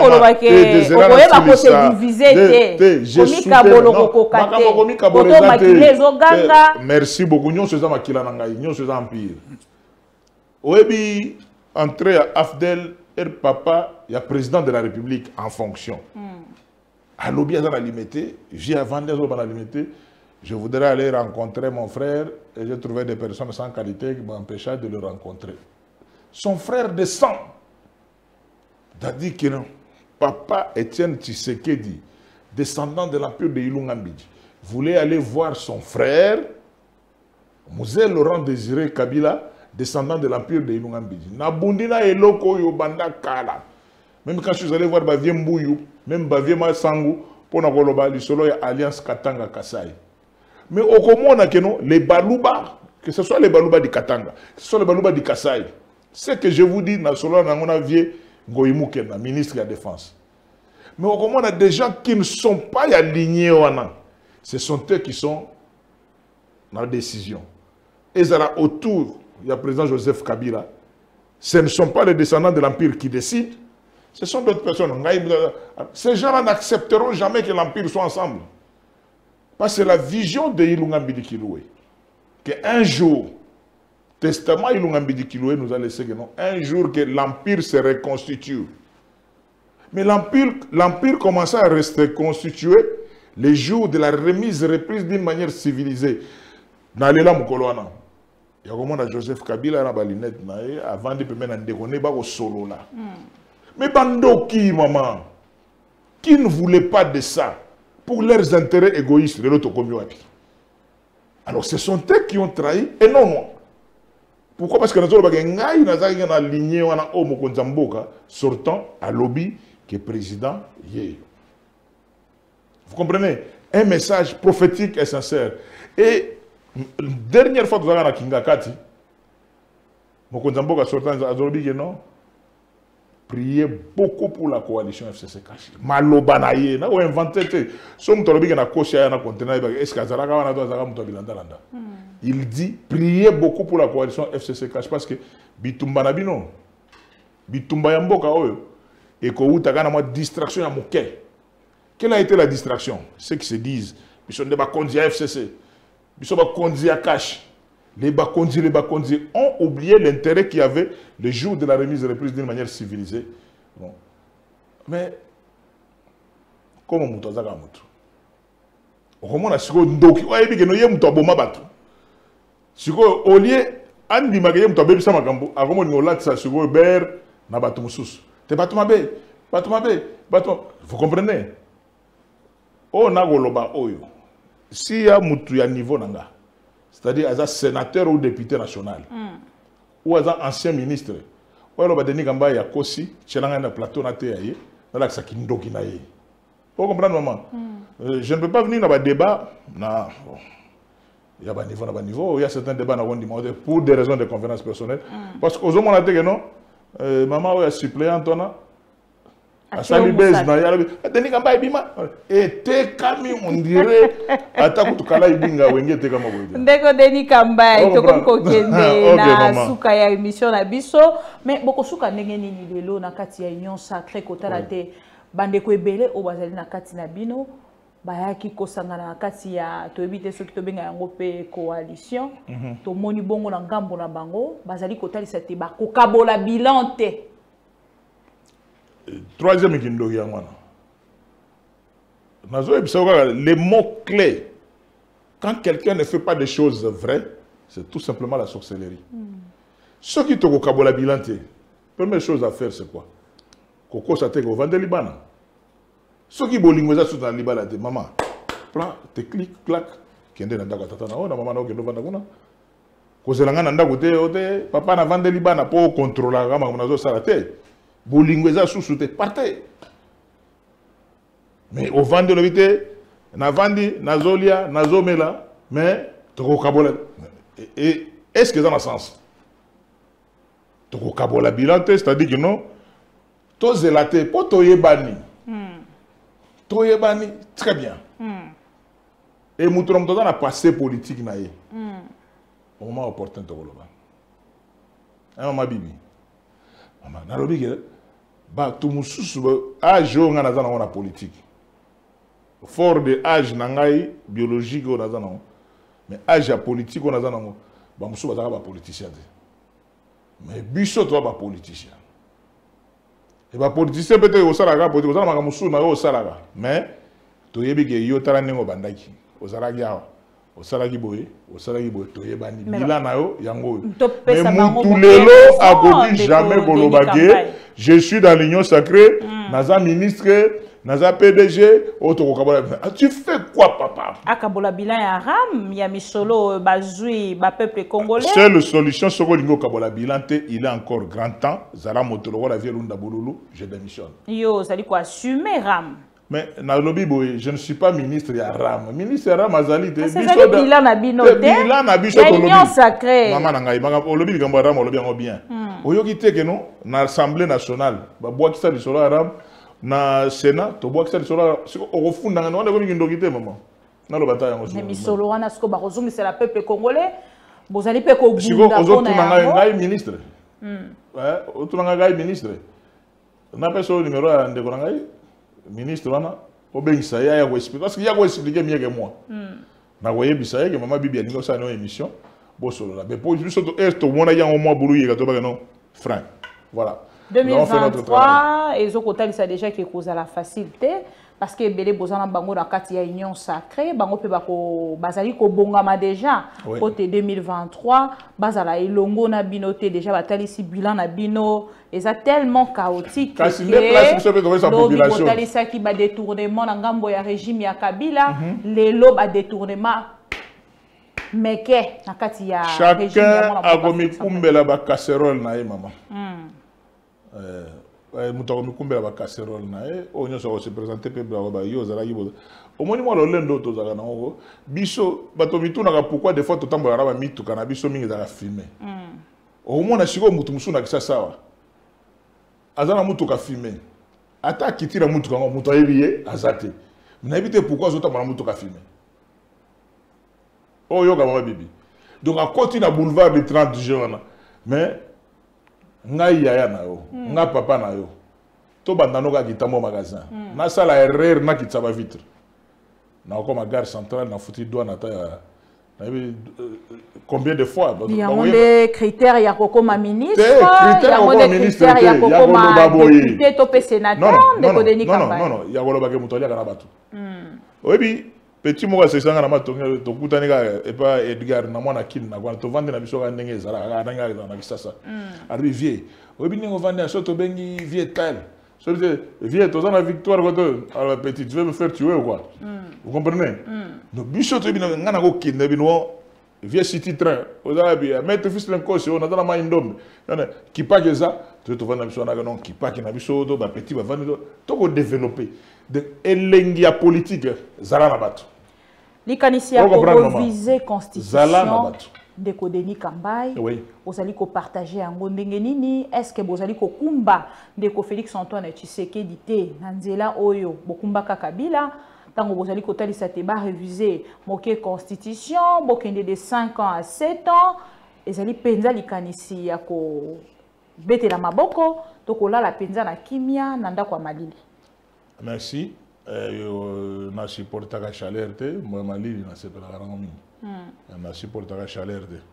a merci beaucoup. Nous sommes empire. Oebi entré à Afdel, et papa, il y a président de la République en fonction. À l'objet de la limité, j'ai avant de la limité, Je voudrais aller rencontrer mon frère et j'ai trouvé des personnes sans qualité qui m'empêchaient de le rencontrer. Son frère de sang. C'est-à-dire que non, papa Étienne Tshisekedi, descendant de l'empire de Ilunga Mbidji, voulait aller voir son frère, Mosé Laurent Désiré Kabila, descendant de l'empire de Ilunga Mbidji. Nabundina eloko yo banda kala. Même quand je suis allé voir Bavie Mbouyou, même Bavie Massangu, pour nous lisolo ya Alliance Katanga Kasai. Mais au Komona que non, les Balouba, que ce soit les Balouba du Katanga, que ce soit les Balouba du Kasai, ce que je vous dis, na solo na ngona vie Ngoïmoukena, ministre de la Défense. Mais au Komona, des gens qui ne sont pas alignés, ce sont eux qui sont dans la décision. Et ça autour, il y a le président Joseph Kabila. Ce ne sont pas les descendants de l'Empire qui décident. Ce sont d'autres personnes. Ces gens-là n'accepteront jamais que l'Empire soit ensemble. Parce que c'est la vision de Ilunga Mbidi Kiloué. Qu'un jour, testament Ilunga Mbidi Kiloué nous a laissé que non, un jour que l'Empire se reconstitue. Mais l'Empire commença à rester constitué les jours de la remise reprise d'une manière civilisée. Dans les lames colonna. Il y a comment Joseph Kabila na balinette avant de permettre de déconner ba au solo là. Mais bando qui maman qui ne voulait pas de ça pour leurs intérêts égoïstes de l'autre communauté. Alors ce sont eux qui ont trahi et non moi. Pourquoi? Parce que nous avons ngai na aligné wana o mokonzamboka sortant à lobby qui est président hier. Vous comprenez? Un message prophétique et sincère. Et dernière fois que vous avez à Kingakati, Mokonzamboka sortant à Zolobi, non? Priez beaucoup pour la coalition F C C Kashi. Malobanaye, na ou inventé. Somme tolobi na kosia na kontena est-ce que Zaraga wana do Zaraga mutobilanda landa. Il dit priez beaucoup pour la coalition F C C Kashi parce que bitumba na bino. Bitumba ya mboka oyo et ko utaka na mo distraction ya moke. Quelle a été la distraction? Ceux qui se disent ils sont des bakonzi à F C C. Ils sont bakonzi à Kashi. Les Bakonzi, les Bakonzi ont oublié l'intérêt qu'il y avait le jour de la remise de reprise d'une manière civilisée. Bon. Mais, comment on a fait? Comment on a fait? On a fait que nous avons fait que au lieu andi magaye mutabebi sama gambo akomo ni olatsa sugo ber na batu mususu te batu mabe batu mabe batu. Vous comprenez? O na goloba oyo si ya mutu ya niveau nanga. C'est-à-dire, as un sénateur ou député national, mm. ou as un ancien ministre, ou alors, il y a un kosi, il y a un plateau, il y a un kindoki. Vous comprenez, maman? mm. Je ne peux pas venir dans un débat, na, bon, il y a un niveau, il y a un niveau, il y a certains débats pour des raisons de conférence personnelle. Mm. Parce qu'aux hommes, on a dit que non, euh, maman, il y a suppléant, on a. Asali base na yarabi ateni kamba ibima ete kami on dirait ataku tukala ibinga wenge te kama boye ndeko deni kamba to comme kokende na suka ya émission na biso mais boko suka ndenge nini lelo na kati ya union sacrée kotala te bandeko ebele o bazali na kati na bino bayaki kosangana na kati ya toyebi te soki tobenga yango pe coalition to moni bongo na ngambo na bango bazali kotalisa te bakokabola bilan te. Troisième kindo yangwana. Les mots clés. Quand quelqu'un ne fait pas des choses vraies, c'est tout simplement la sorcellerie. Mm. Ce qui te kokabola bilante, première chose à faire c'est quoi? Koko sa te ko vendre libana. Ce qui bolingweza sous dans libala de maman. Plan, te clic clac, kende na ndaka tata na ona maman na kendo vanda kuna. Ko zelanga na ndako te ote papa na vendre libana pour contrôler kama mnazo sala te. Bolingweza sous-souté, partez. Mais au vent de l'obité, na vandi, na zolia, na zomela, mais toko kabola. Et est-ce que ça a un sens? Toko kabola bilante, c'est-à-dire que non, to zelate, po toye bani. Toye bani, très bien. Et moutrom to na passé politique na ye. Au moment opportun to koloba. Un moment bibi. Na lobi ke ba tout mususu âge nga na zana politique fort de âge na ngai biologique na zana mais âge politique na zana ba musu ba ba politicien mais biso to ba politicien et ba politicien peut-être au sala ga politique au sala musu na au sala mais to yebi ke yo tara ningo bandaki au sala ga au salagi boye, au salagi boye, toye bani. Bilan na yo, yango. Mais moutou lelo a gobi jamais bolobage. Je suis dans l'union sacrée, naza ministre, naza P D G, auto kabola. Tu fais quoi, papa? Akabola bilan ya ram, ya misolo bazui, ba peuple congolais. Seule solution, soko lingo kabola bilan te, il est encore grand temps. Zala motolo la vie lunda bolulu, je démissionne. Yo, ça dit quoi assumer ram. Mais na lobi boy, je ne suis pas ministre ya ram. Ministre ram azali te. C'est ça bilan na bino te. Bilan na biso to lobi. L'union sacrée. Maman ngai, maman lobi likambo ram lobi ngo bien. Oyoki te ke no na assemblée nationale, ba boaki sa lisolo ram. Na Sénat, to bois que ça sera au fond dans on a comme une ndokité maman. Na lo bataille ngo. Mais misolo wana sko ba kozumi c'est la peuple congolais. Bozali pe ko bunda. Siko ozo tunanga ngai ministre. Hmm. Ouais, o tunanga ngai ministre. Na peso numéro ya ndeko ngai ministre wana obengisa ya ya ko expliquer parce que ya ko expliquer mieux que moi. Hmm. Na ko yebisa ya que maman bibi alingo sa no émission. Bo solo la. Mais pour juste to est au mona ya au mois bulu ya to ba non. Franc. Voilà. deux mille vingt-trois, et Zokotali ça déjà qui cause la facilité parce que Belé Bozana Bango dans kati ya union sacrée, Bango pe bako bazali ko bongama déjà côté deux mille vingt-trois, bazala ilongo na binoté déjà batali si bilan na bino, et ça tellement chaotique que l'objet Botali ça qui ba détournement na ngambo ya régime ya Kabila, les lobes à détournement mais que na kati ya régime ya mona. Chacun a commis kumbela ba casserole na e maman. Euh, mutako mikumbela ba casserole na e onyo so se présenter pe ba yo zala yibo omoni mo lo lendo to zala na ngo biso bato mituna ka pourquoi des fois to tambola ba mitu kana biso mingi zala filmer mm. omona siko mutu musuna kisa sawa azana mutu ka filmer ata kitira mutu ka mutu ayebiye azate na ebite pourquoi zo tambola mutu ka filmer oh yo ka mama bibi donc à côté na boulevard du trente juin mais ngai yaya na yo mm. nga papa na yo to bandano ka kitambo magasin mm. na sala erreur na kitaba vitre na ko ma gare centrale na futi doa na ta na euh, combien de fois il y a des critères ya koko ma ministre il y a des critères ya koko ma député to pe sénateur de ko deni kamba non non non ya ko loba ke mutolia kana batu mm. obi petit moka se sanga na matonga to kutani ka e pa Edgar na mwana kin na kwa to vande na biso ka ndenge ezala ka ndenge na kisasa ari vie obi ningo vande so to bengi vie tel so vie to zana victoire ko to alors petit tu veux me faire tuer ou quoi vous comprenez donc biso to bino ngana ko kin na bino vie city train ozala bi mettre fils l'encoche on a dans ma indom qui pas que ça to to vande biso na non qui pas que na biso to ba petit ba vande to ko développer de elengia politique zala na bato likanisi ya reviser constitution de Kodeni Kambai oui. Bozali ko partager yango ndenge nini est-ce que bozali ko kumba de ko Félix Antoine Tshisekedi te na nzela oyo bokumba Kabila tango bozali ko talisa te ba réviser moke constitution bokende de cinq ans à sept ans ezali penza likanisi ya ko betela maboko to ko lala penza na kimia na ndako ya malili. Merci. Euh, na supporta ka chaleur te mo malili na sepela rango mingi mm. na supporta ka chaleur te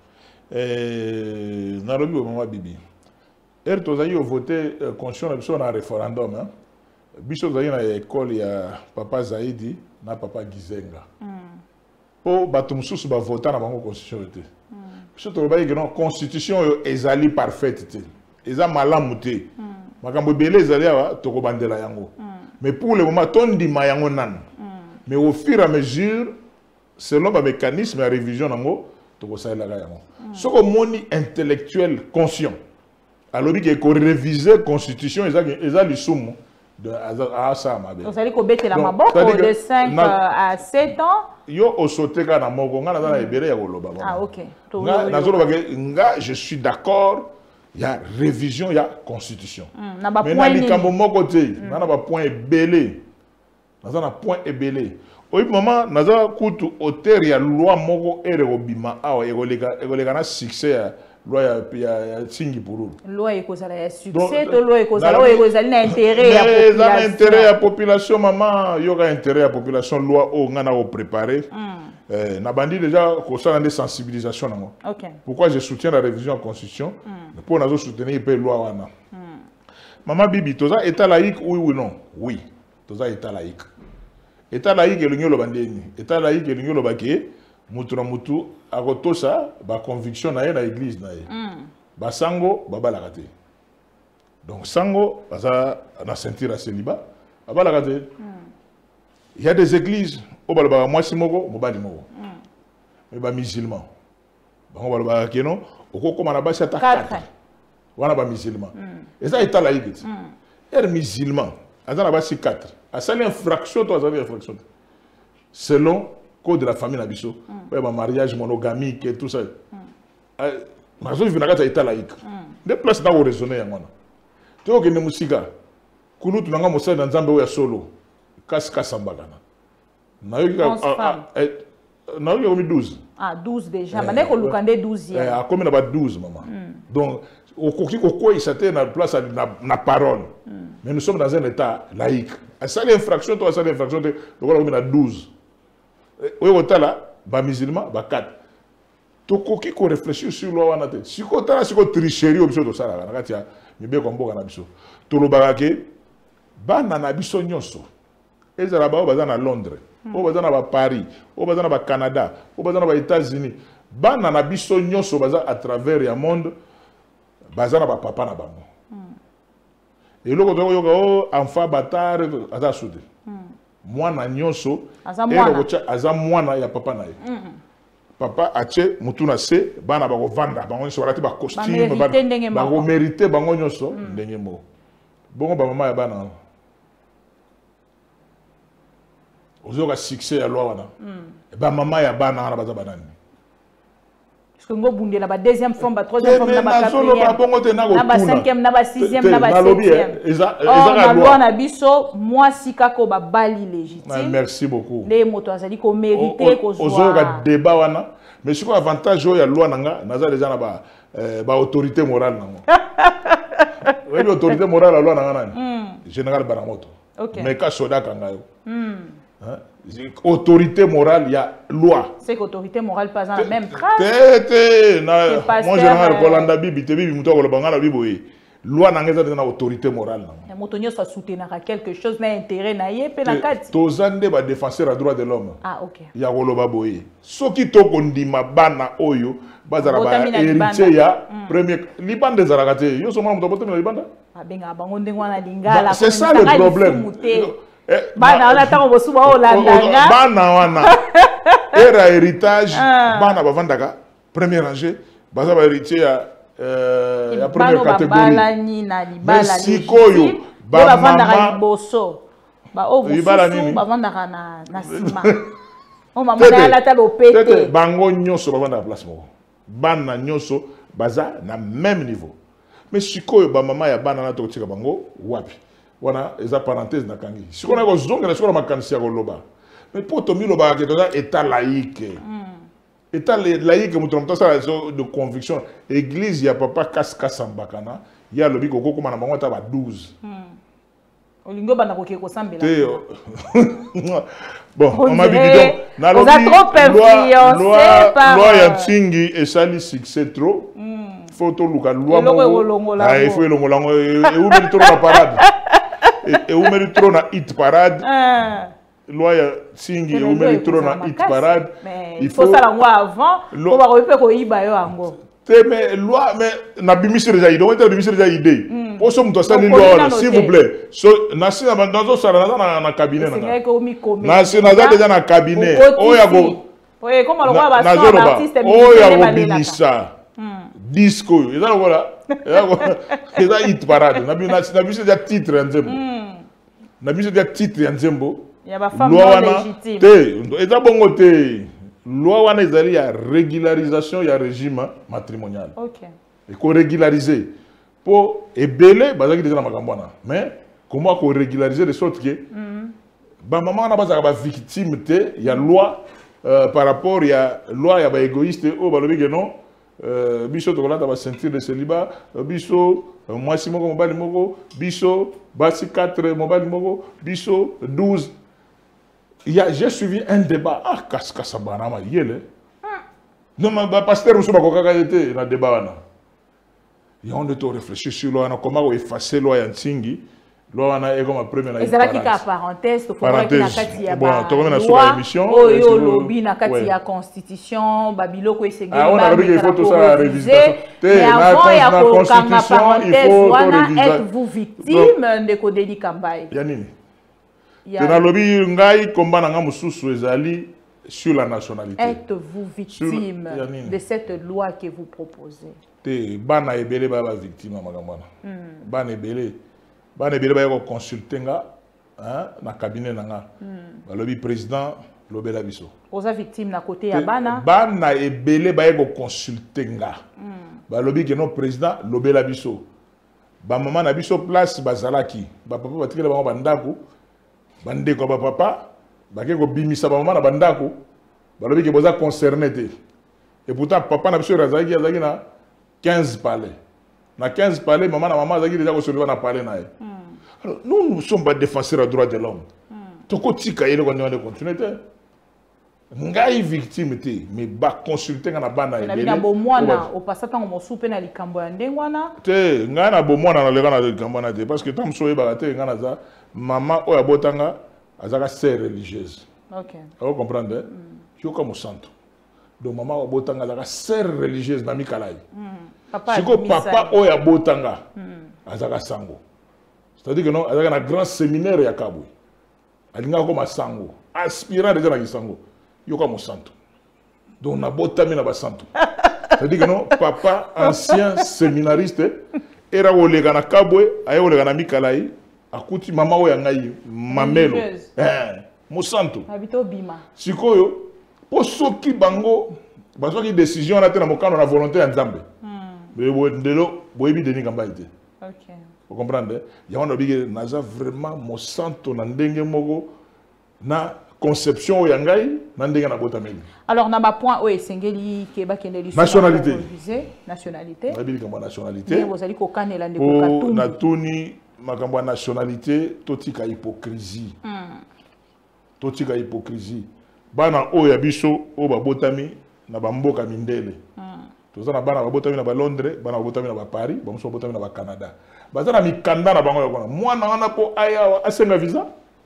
euh na robi mama bibi er to zayi voter conscient biso na référendum hein biso zayi na école ya papa Zaidi na papa Gizenga mm. po bato mususu ba voter na bango constitution te mm. biso to bayi que non constitution yo ezali parfaite te eza malamu te mm. makambo belé ezali awa to ko bandela yango mm. Mais pour le moment, on dit mayango nan. Mm. Mais au fur et à mesure, selon le mécanisme de révision, to ko sa la yango. Ce que moni intellectuel conscient. Alors il faut réviser la constitution et ça le somme de à ça ma. Donc ça dit ko bete la maboko de cinq à sept ans. Yo o sauté ka na moko nga na ebere ya ko loba. Ah OK. Nga na zo loba nga je suis d'accord. Il y a révision, il y a constitution. Mm, mais dans les camps de côté, il y a un point belé. Il y a un point belé. Au moment, il y a un coup auteur, il y a loi moko et robima. Ah, il y a un succès. Loi il y a singi pour eux. Loi et cause la succès, loi et cause la loi et cause la intérêt à population. Mais intérêt à population maman, il y aura intérêt à population loi au ngana au préparer. Euh, n'a bandi déjà qu'on des sensibilisations nango. Okay. Pourquoi je soutiens la révision en constitution mm. Pour nous soutenir la loi wana. Mm. Maman Bibi, toza état laïque oui ou non? Oui. Toza état laïque. État laïque et l'union le bandeni. État laïque et l'union le baké. mutu na mutu akotosa ba conviction na ye na église na ye ba sango babalaka te donc sango baza na ceinture à célibat babalaka te il y a des églises au balaba mwasi moko mobali moko mais ba musulman bango balaba keno okokoma na basi ata quatre wana ba musulman eza état laïque te er musulman aza na basi quatre asali infraction to azali infraction selon code de la famille na biso ba mariage monogamique et tout ça mais je vais na état laïque des places na raisonner yango na to ke ne musika kulu tunanga mosala na nzambe oya solo kasi kasambakana na yo na yo mi douze ah douze déjà mané ko lukande douze eh a comme na ba douze maman donc au koki ko ko isate na place na na parole mais nous sommes dans un état laïque à ça l'infraction to à ça l'infraction de ko na douze oyo kotala ba musulman ba quatre to koki ko réfléchir sur loi wana te siko tala siko tricherie obiso to sala na kati ya mibe ko mboka na biso to lobaka ke bana na biso nyonso ezala ba baza na Londres o baza na ba Paris o baza na ba Canada o baza na ba États-Unis bana na biso nyonso baza à travers ya monde baza na ba papa na bango et loko to yoka o enfant bâtard aza soudé mwana nyonso aza mwana ya papa na ye papa ache mutuna se bana bako vanda bango nyonso balati ba costume bako mérité bango nyonso ndenge mo bongo ba mama ya bana ozoka succès ya loi wana ba mama ya bana wana baza banani parce que ngo bundela ba deuxième forme ba troisième forme na ba quatrième na bongo te na ko na ba cinquième na ba sixième na ba septième eza eza loi na biso moi sika ko ba bali légitime merci beaucoup les moto azali ko mériter ko zo ozoka débat wana mais siko avantage ya loi nanga naza déjà na ba ba autorité morale nango oui autorité morale la loi nanga nani général Baramoto mais ka soda kanga yo Hein? Autorité morale, il y a loi. C'est qu'autorité morale pas dans la même trace. Tété, moi général Kolanda Bibi, té Bibi muto ko bangala biboye. Loi nangeza na autorité morale. Les motonniers soit soutenir quelque chose na intérêt na yé pe na kati. Tozande ba défenseur à droit de l'homme. Ah OK. Ya koloba boye. Soki to kondima bana oyo bazara ba héritier ya premier libanda zarakate. Yo so mwana muto botemela libanda. Ah benga bango ndengwana lingala. C'est ça le problème. Bana wana tango bosuba olandanga bana wana era héritage bana bavandaka premier rangée baza ba héritier ya euh ya première catégorie bala ni na libala sikoyo ba bavandaka liboso ba o busu bavandaka na na sima o mama na la talo pété bango nyonso bavandaka place moko bana nyonso baza na même niveau mais sikoyo ba mama ya bana na to tika bango wapi wana eza parenthèse na kangi sikona ko zonga na sikona makanisi ya koloba mais pour to miloba ke toza état laïque état laïque mutu mutu sala de conviction église ya papa kaska sambakana ya lobi ko kokoma na bango ta ba douze olingo bana ko ke ko sambela bon on m'a dit donc na lobi loi loi ya tsingi esali succès trop faut to luka loi mo ah il faut longolango e ou trop na parade et où mérite trop na hit parade loi ya singi et où mérite trop na hit parade il faut ça lango avant on va repeper ko iba yo ango te mais loi mais na bimisi déjà idée on était bimisi déjà idée pour ça muto sali loi s'il vous plaît so na sina dans ça na na cabinet na na sina déjà na cabinet oya go oye comme le roi va son artiste oya go bimisa disco eza lokola eza hit parade na biso eza titre ya nzembo na biso eza titre ya nzembo loi wana te eza bongo te loi wana ezali ya régularisation ya régime matrimonial eko régulariser po ebele bazalaki deja na makambo wana mais comment ko régulariser de sorte que bamama wana bazalaka bavictime te ya loi par rapport ya loi ya baégoïste oyo balobi ke non Euh, biso tokolata ba ceinture de célibat biso mwasi moko mobali moko biso basi quatre mobali moko biso douze il y a j'ai suivi un débat ah kaska sabana ma yele non mais ba pasteur muso ba kokaka été na débat wana il y a on de to réfléchir sur loi na comment effacer loi ya ntingi loi wana est comme première et ça qui ka parenthèse to faut que na kati ya bon to comme na sur émission oyo lobby na kati ya constitution babiloko esengeli ah on a dit qu'il faut tout ça réviser mais avant ya ko kanga parenthèse wana êtes-vous victime de ko Denis Kambaye ya nini ya na lobby ngai komba na nga mususu ezali sur la nationalité. Êtes-vous victime sur... de cette loi que vous proposez? Te bana ebele ba victime makamana. Hmm. Bana ebele bana ebele ba ko consulter nga hein na cabinet nanga. Hmm. Ba lobi président lobela biso. Oza victime na côté ya bana. Bana ebele ba ko consulter nga. Hmm. Ba lobi que non président lobela biso. Ba maman na biso place bazalaki. Ba papa batikela bango bandako. Bande ko ba papa bake ko bimisa ba maman na bandako. Ba lobi que boza concerné te. Et pourtant papa na biso razaki azaki na quinze palais. Na quinze palais, maman et maman ont déjà reçu na palais. Alors, nous, nous sommes pas défenseurs des droits de l'homme. Toko tika yele ko ndone continuité. Ngai victime te, mais ba consulter na bana ebele. Na bo mwana o pasata ngo soupe na likambo ya ndengwana. Te, ngai na bo mwana na leka na likambo na te parce que tam so yeba te ngai na za maman oya botanga azaka sœur religieuse. OK. Vous comprenez? Yo comme santo. Donc maman botanga la sœur religieuse na mikalai. Papa siko papa oya botanga azaka sango. C'est-à-dire que non azaka na grand séminaire ya Kabwe. Alinga ko masango, aspirant déjà na sango. Yo comme santo. Donc na botami na ba santo. C'est-à-dire que non papa ancien séminariste era olega na Kabwe, aye olega na mikalai, akuti mama oya ngai mamelo. Eh, mo santo. Habito bima. Sikoyo pour ceux qui bango, parce que décision là, tu as la volonté en Zambie. Mais de l'eau, boebi Denis Kambaye. Ok. Vous comprenez? Il y a un obligé, naza vraiment mon santo nandenge mogo na conception yangai nandenge na botameli. Alors na ba point o esengeli keba kendeli nationalité. Nationalité. Na bili kamba nationalité. Vous allez ko kanela ndeko katumbi. Na tuni makambo nationalité, totika hypocrisie. Totika hypocrisie. Bana oya biso o babotami na bamboka mindele. Mm. Toza na bana babotami na ba Londres, bana babotami na ba Paris, bamuso babotami na ba Canada. Baza na mikanda na bango yakona. Mwana wana po aya asenga visa.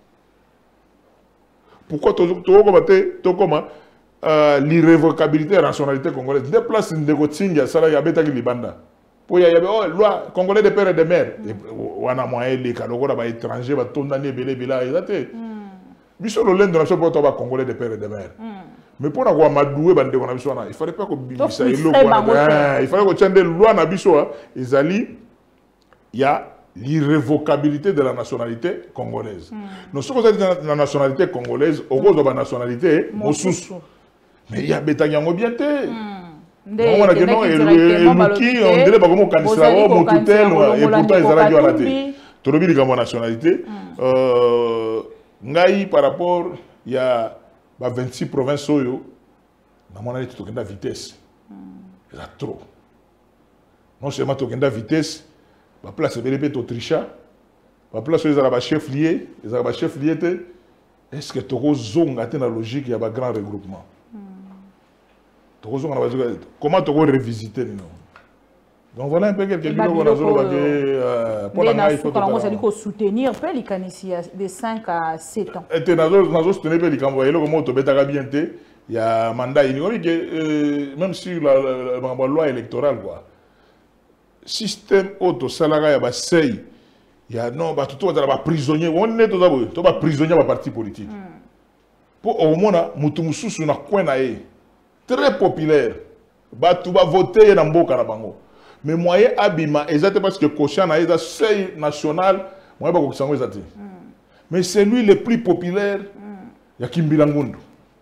Pourquoi to to ko bate to koma euh, l'irrévocabilité de la nationalité congolaise. Des places ndeko tsinga sala ya beta ki libanda. Po ya yabe oh loi congolais de père et de mère. Mm. Wana moyen les kaloko ba étranger ba tondani belé bila ezate. Mm. Biso le lendo na so poto ba congolais de père et de mère. Mais pour avoir madoué bande on a biso na, il fallait pas que bimisa elo quoi. Il fallait que tienne des lois na biso ezali il y a l'irrévocabilité de la nationalité congolaise. Nous sommes dans la nationalité congolaise, au cause de la nationalité mosusu. Mais il y a betanyango bien te. On a dit non et Luki on dirait pas comment candidat mon tutel et pourtant ils allaient à la tête. Tout le monde comme nationalité euh ngai par rapport il y a vingt-six provinces oyo na mon avis tout la vitesse il y a trop non seulement tout la vitesse la place est belle autricha la place ils ont ba chef lié ils ont ba chef lié est-ce que toko zonga te na logique il y a ba grand regroupement toko zonga comment toko revisiter non. Donc voilà un peu quelques bilans qu'on a besoin pour la il faut soutenir les canisiers de cinq à sept ans. Et nous soutenir les canisiers comme tu bêta bien il y a mandat il même si la loi électorale quoi. Système auto salarié ba sei il y a non ba tout va prisonnier on est tout d'abord tout va prisonnier ba parti politique. Pour au moins mutu mususu na coin na e très populaire ba tu va voter na mboka na bango. Mais moyen abima exactement parce que Koshan a un seuil national moyen pas que ça mais c'est lui le plus populaire il y a Kimbilangundu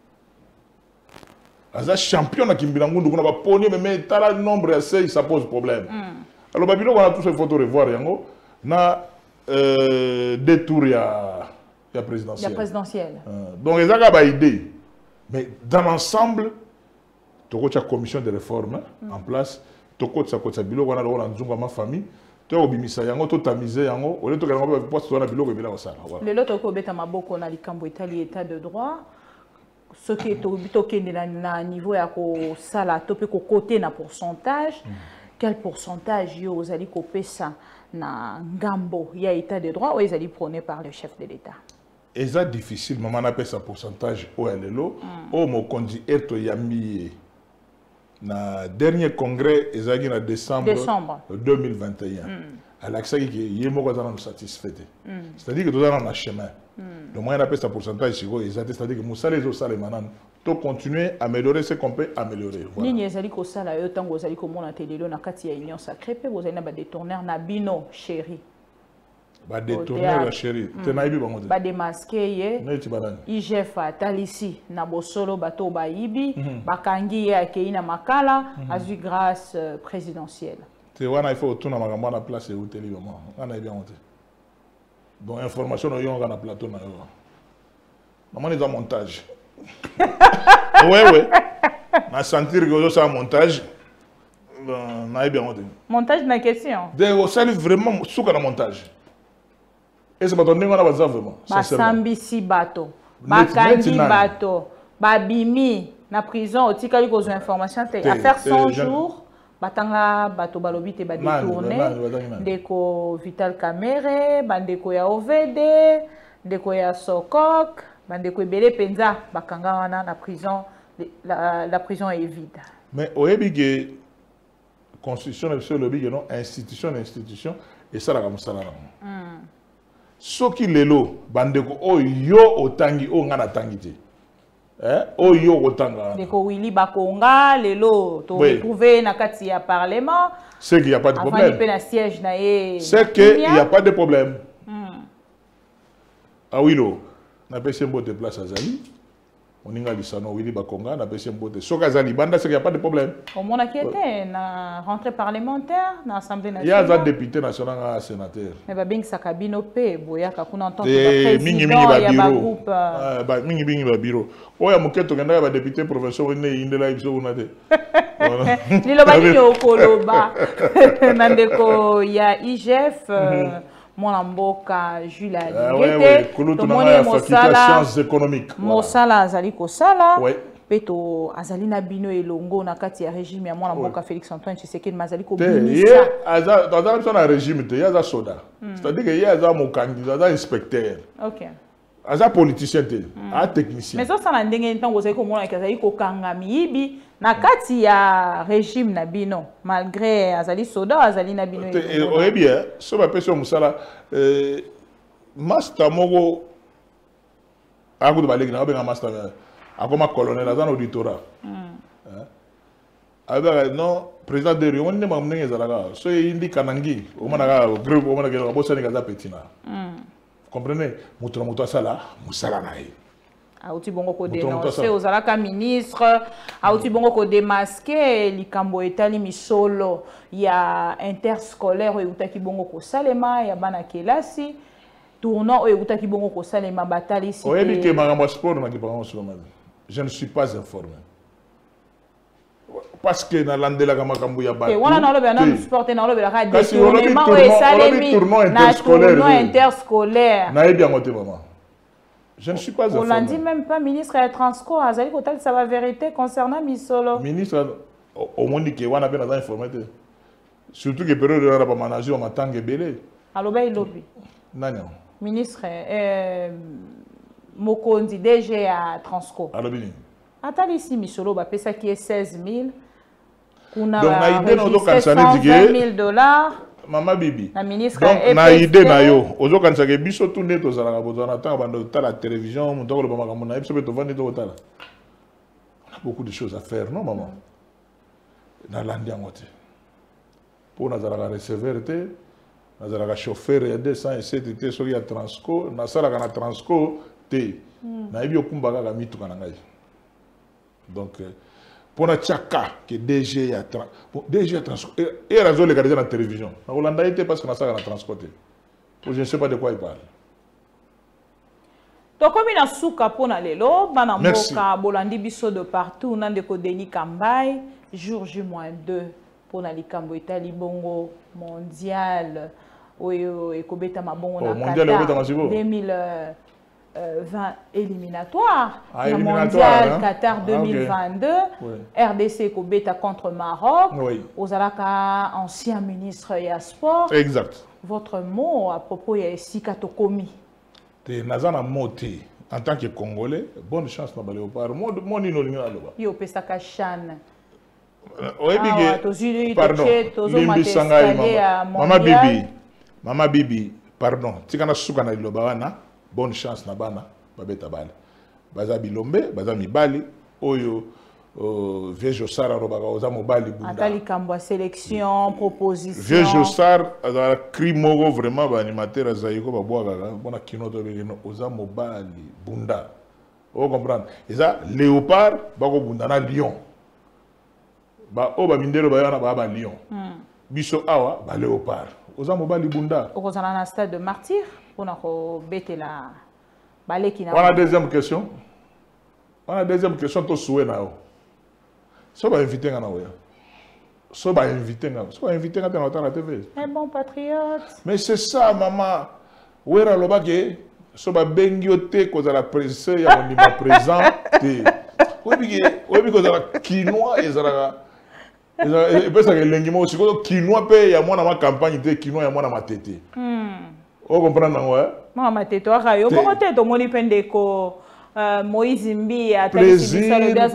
as champion à Kimbilangundu on a pas pogné mais t'as le nombre de seuil ça pose problème alors babilo on a tous ces photos revoir yango na deux tours il y a il y a présidentiel il y a présidentiel donc ils ont pas idée mais dans l'ensemble tu as une commission de réforme en place toko tsa kotsa biloko na lokola nzunga ma famille to obimisa yango to tamiser yango ole to kalanga ba poste na biloko ebela osala voilà le loto ko beta maboko na likambo etali état de droit ce qui est to bito kende na niveau ya ko sala to pe ko côté na pourcentage quel pourcentage yo ozali kopesa na ngambo ya état de droit ou ezali prôné par le chef de l'État? C'est difficile, maman a pesa pourcentage au lelo au mokonzi eto yambi na dernier congrès ezali na décembre, décembre deux mille vingt et un. À l'accès qui est moko za na satisfait. C'est-à-dire que tout ça dans le chemin. Le moyen d'appel ça pourcentage c'est-à-dire que Moussa les autres manan to continuer à améliorer ce qu'on peut améliorer. Nini ezali ko sala yo tango ezali ko mona telelo na kati ya union sacrée pe bozali na ba détourneur na bino chéri. Ba détourneur la chéri. Te na ibi bango. Ba démasquer ye. Na itibana. I G F talisi na bosolo bato ba ibi bakangi ye akei na makala azui grâce présidentielle. Te wana il faut tourner makambo na place où teli maman. Ana ibi monter. Bon, information, on a un plateau. On a un montage. Oui, oui. On a senti que c'est un montage. On a bien entendu. Montage de question. On salue vraiment sous le montage. Et c'est pas ton on a besoin vraiment. Basambisi bato. Bakangi bato. Babimi. Na prison, au tika liko zo information. Affaire cent jours. Batanga bato balobi te ba détourné ndeko Vital Kamerhe bandeko ya O V D ndeko ya Sokok bandeko ebele penza bakanga wana na prison la, la prison est vide. Mais oyebi que constitution et lobby non institution institution et ça la comme ça là. Mm. Soki lelo bandeko oyo otangi o ngana tangite. Eh, oyo otanga. Deko Willy Bakonga, lelo, to oui. Retrouver na kati ya parlement. C'est qu'il n'y a pas de problème. C'est qu'il n'y a pas de problème. Mm. Ah oui, lo. Na pesi mbote place à Zali. On y a dit ça, non, Willy Bakonga, na pesi mbote. Soka Zali, banda, c'est qu'il n'y a pas de problème. Au monde qui était, na rentrée parlementaire, na assemblée nationale. Il y a un député national, un sénateur. Mais bah bien que ça cabine pe, boya kakuna entend le président, il y a ba groupe. Ah, bah mingi mingi ba bureau. Oh ya muketo kenda ba député provincial on est indela ibso unate. Ni lo ba ni okoloba. Nandeko ya I G F mon mboka Jules Alingete. To moni mosala sciences économiques. Mosala azali ko sala. Peto azali na bino elongo na kati ya régime ya mwana mboka Félix Antoine Tshisekedi mazali ko binisa. Ye aza dans un régime te yaza soda. C'est-à-dire que yaza mo candidat, aza inspecteur. OK. Aza politicien te, a technicien. Mais ça ça na ndenge ntango ozali ko mona kazali ko kanga miyibi na kati ya régime na bino malgré azali soda azali na bino. Eh bien, so ba peso musala euh master mogo akudu balegi na ba master comme colonel dans l'auditorat. Alors non, président de Rio, on ne m'a pas dit so indi kanangi, on m'a groupe, on m'a dit que bossa ni kaza petina. Comprenez? Mutra mutra sala, musala nae. Auti bongo ko dénoncer aux alaka ministre, auti bongo ko démasquer likambo etali misolo ya interscolaire ou utaki bongo ko salema ya bana kelasi. Tournant ou utaki bongo ko salema batali si. Oyebi ke makambo sport na kipango sur ma. Je ne suis pas informé. Parce que dans l'andela kama kambu ya batu. On a dans le bien sporté dans le bien la détournement et salemi na tournoi interscolaire. Na bien moté maman. Je ne suis pas informé. On l'a dit même pas ministre de Transco azali ko tal ça va vérité concernant Misolo. Ministre au monde qui wana bien informé. Surtout que période de la manager on m'attend belé. Allo bay lobby. Nanya. Ministre euh Mokondi D G à Transco. Alors bien. Attends ici Misolo ba pesa qui est seize mille. Kuna donc na idée no kanisa vingt mille dollars. Mama bibi. La ministre donc na idée na yo. Ozo kanisa ke biso tout net ozala ka bozana tant bando ta la télévision mon toko le mama kamona biso beto vandi to tala. On a beaucoup de choses à faire non maman. Na landi ngote. Pour nazala ka recevoir te nazala ka chauffeur ya deux cent sept te so ya Transco na sala ka na Transco te. Na ibi okumba ka mituka na ngai. Donc pour la tchaka que D G a D G a transporté et raison les garder dans la télévision. Na Hollande était parce qu'on a ça dans transporté. Je ne sais pas de quoi il parle. Donc comme il a souka pona lelo bana mboka bolandi biso de partout nande ko Denis Kambay jour J moins deux pour na likambo Italie bongo mondial oyo ekobeta mabongo na Qatar deux mille euh, vingt éliminatoires. Ah, le éliminatoire, mondial hein? Qatar deux mille vingt-deux, ah, okay. oui. R D C Kobeta contre Maroc, oui. Ozalaka, ancien ministre et sport. Exact. Votre mot à propos de Sika Tokomi. Te nazana moti en tant que Congolais, bonne chance na Léopard. Moi moi ni no linga loba. Yo pesaka chan. Oyebi ke pardon. Limbi sangai mama. Mama Bibi. Mama Bibi, pardon. Tikana suka na loba wana, bonne chance na bana babeta bale. Baza bilombe, baza mibali oyo Uh, Vieux Jossar robaka oza mobali bunda. Atali kambwa sélection, proposition. Vieux Jossar a cri mogo vraiment ba animateur azayiko ba boaka bona kino to bekeno oza mobali bunda. O comprendre. Eza léopard bako bunda na lion. Ba o ba mindelo ba yana ba ba lion. Mm. Biso awa ba léopard. Oza mobali bunda. Okozana na stade de martyr pona ko betela baleki na. On a deuxième question. On a deuxième question to souhait na o. So ba invité ngana oya. So ba invité ngana. So ba invité ngana dans la T V. Un bon patriote. Mais c'est ça maman. Wera lobake so ba bengiote ko za la président ya monima présent te. Oyebi oyebi ko za la quinoa ezala ezala pesa ke lengi mo siko quinoa pe ya mwana ma campagne te quinoa ya mwana matete. Hmm. O comprendre nango eh? Mwana matete wa yo ko te to moni pendeko Uh, Moïse Mbi a plaisir,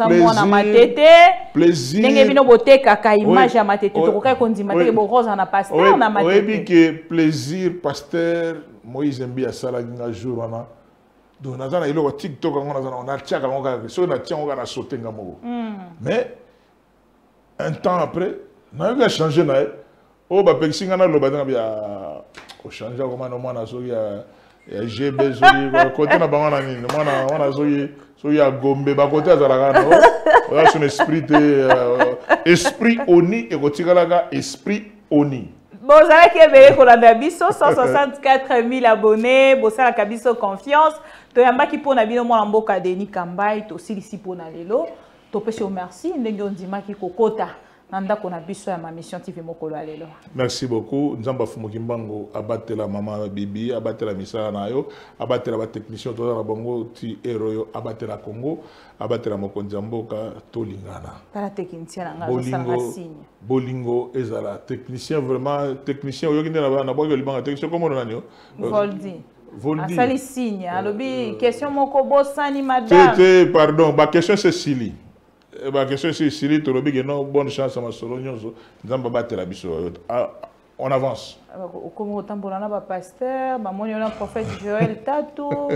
plaisir. Ndenge bino boteka ka image ya matete to ka kondima te bo rose na pasteur na matete. Oui, que plaisir pasteur Moïse Mbi a sala nga jour wana. Donc nazana ilo TikTok ngona nazana na tiaka ngona so na tia ngona sauter ngamo. Mais un temps après, na eu changé na o ba pexinga na lo badanga bia o changer comment no mwana so ya G B zoyi côté na bango na nini mwana mwana zoyi zoyi a gombe ba côté azalaka no oya son esprit de esprit oni et kotikalaka esprit oni bozala ki ebele kolanda biso cent soixante-quatre mille abonnés bosala ka biso confiance toyambaki mpona bino mwana mboka Denis Kambai tosilisi mpona lelo topesi yo merci ndenge ondimaki kokota nanda kona biso ya ma mission T V mokolo alelo. Merci beaucoup. Nzamba Fumuki Mbango abatela mama Bibi, abatela misala na yo, abatela ba technicien to na bongo ti eroyo, abatela Congo, abatela mokonzi mboka tolingana. Tala technicien nga zo sanga signe. Bolingo ezala technicien vraiment technicien oyo kinde na na boyo libanga technicien comment on anyo? Voldi. Voldi. Asali signe. Alobi question moko bosani madame. C'était pardon, ba question c'est Sili. Ma question c'est Sili Tolobi que non bonne chance à ma solo nyonso nzamba batela biso on avance comme autant pour na ba pasteur ba moni na prophète Joël Tatou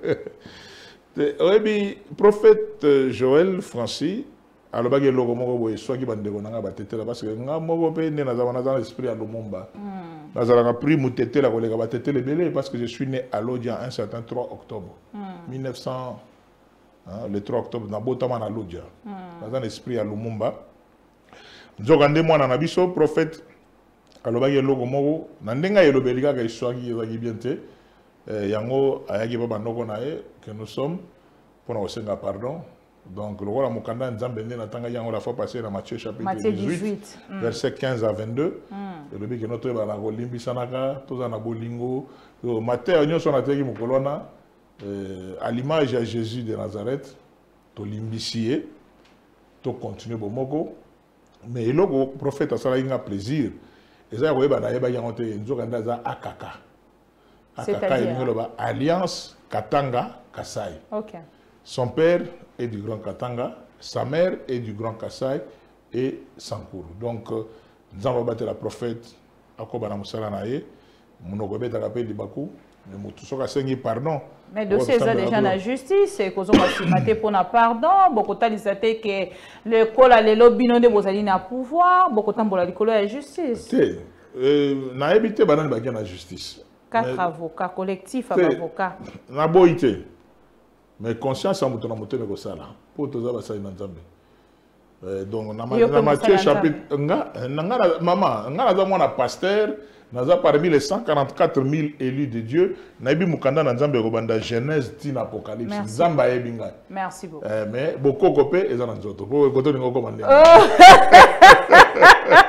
oui prophète Joël Francis alors que logo moko boye soit ki bande ko nga batetela parce que nga moko pe ne na za na za esprit à Lumumba na za la pris mutetela ko le ka batetela belé parce que je suis né à Lodja un certain trois octobre mille neuf cents. Hein, le trois octobre na botama na Lodja dans un esprit à Lumumba nzokande mwana na biso prophète alobaki eloko moko na ndenga elobelika ka histoire qui ezaki bien te yango ayaki ba bandoko na ye que nous sommes pour nous senga pardon donc le roi mukanda nzambe ndena tanga yango la fois passée dans Matthieu chapitre dix-huit mm. verset quinze à vingt-deux elobi que notre ba na kolimbisa naka toza na bolingo Matthieu nyonso na teki mukolona. Euh, à l'image de Jésus de Nazareth, to limbisie, to continuer bomoko, mais le prophète a sala inga plaisir. Et ça, vous voyez, il y a un akaka. Akaka est alliance Katanga Kasai. Okay. Son père est du Grand Katanga, sa mère est du Grand Kasai et Sankuru. Donc, nous avons battu la prophète à Kobana Moussala Naye, Mounogobet à Kapé Libakou, mais Moutousoka Sengi, pardon. Mais le dossier est déjà la justice, et qu'on a pour na pardon, beaucoup de temps que le col à l'élobi non de Bozali n'a pouvoir, beaucoup de temps pour la la justice. Na évité banane baguette la justice. Quatre avocats collectifs avocats. Na boité. Mais conscience en mouton en mouton mais ça là. Pour tous ça ça ina nzambe. Donc na Matthieu chapitre nga nga maman nga na mwana pasteur. Naza parmi les cent quarante-quatre mille élus de Dieu, Naïbi Mukanda Nzambe Robanda Genèse tin Apocalypse. Nzamba Ebinga. Merci beaucoup. Euh, mais beaucoup copé et zananzoto. Pour côté ningo commandé.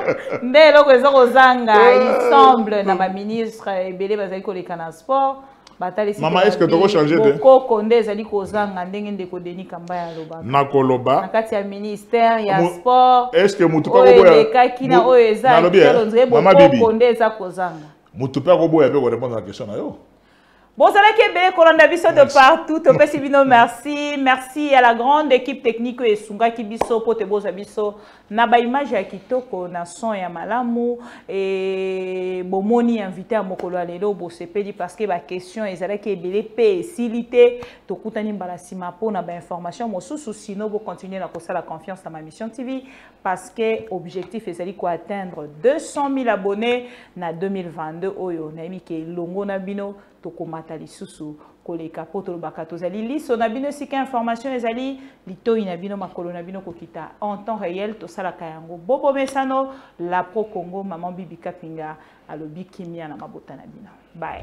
Mais le réseau Ozanga, il semble na ma ministre Ebele bazali ko le kana sport. Maman, est-ce que tu as changé de Boko Ndezali kozanga ndenge ndeko Denis Kambaya loba. Na koloba. Na kati ya ministère ya sport. Est-ce que mutu pa koboya? Oye kakina oye za. Maman Bibi. Boko Ndeza kozanga. Mutu pa koboya pe ko répondre à la question na yo. Bon, c'est là qu'il y a Colonda Bisso de partout. Topé Sibino, merci. Merci à la grande équipe technique et Sunga Kibiso, Potebo Zabiso. Naba image à Kitoko, na son ya malamu. Et Bomoni invité à Mokolo Alelo, Bo Sepedi, parce que la question est là qu'il y a des silité. Tokutani Mbalasima pour na ba information. Mo sous sinon, vous continuez à poser la confiance dans ma mission T V. Parce que l'objectif est d'aller atteindre deux cent mille abonnés na deux mille vingt-deux. Oyo, Naimi ke Longo Nabino. Tokomata lisusu koleka poto lobaka tozali liso na bino sika information ezali lito inabino makolo na bino kokita en temps réel tosala kayango bobo mesano la pro Congo maman Bibi Kapinga alobi kimia na mabota na bino bye.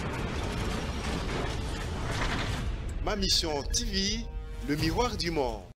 Ma mission T V, le miroir du monde.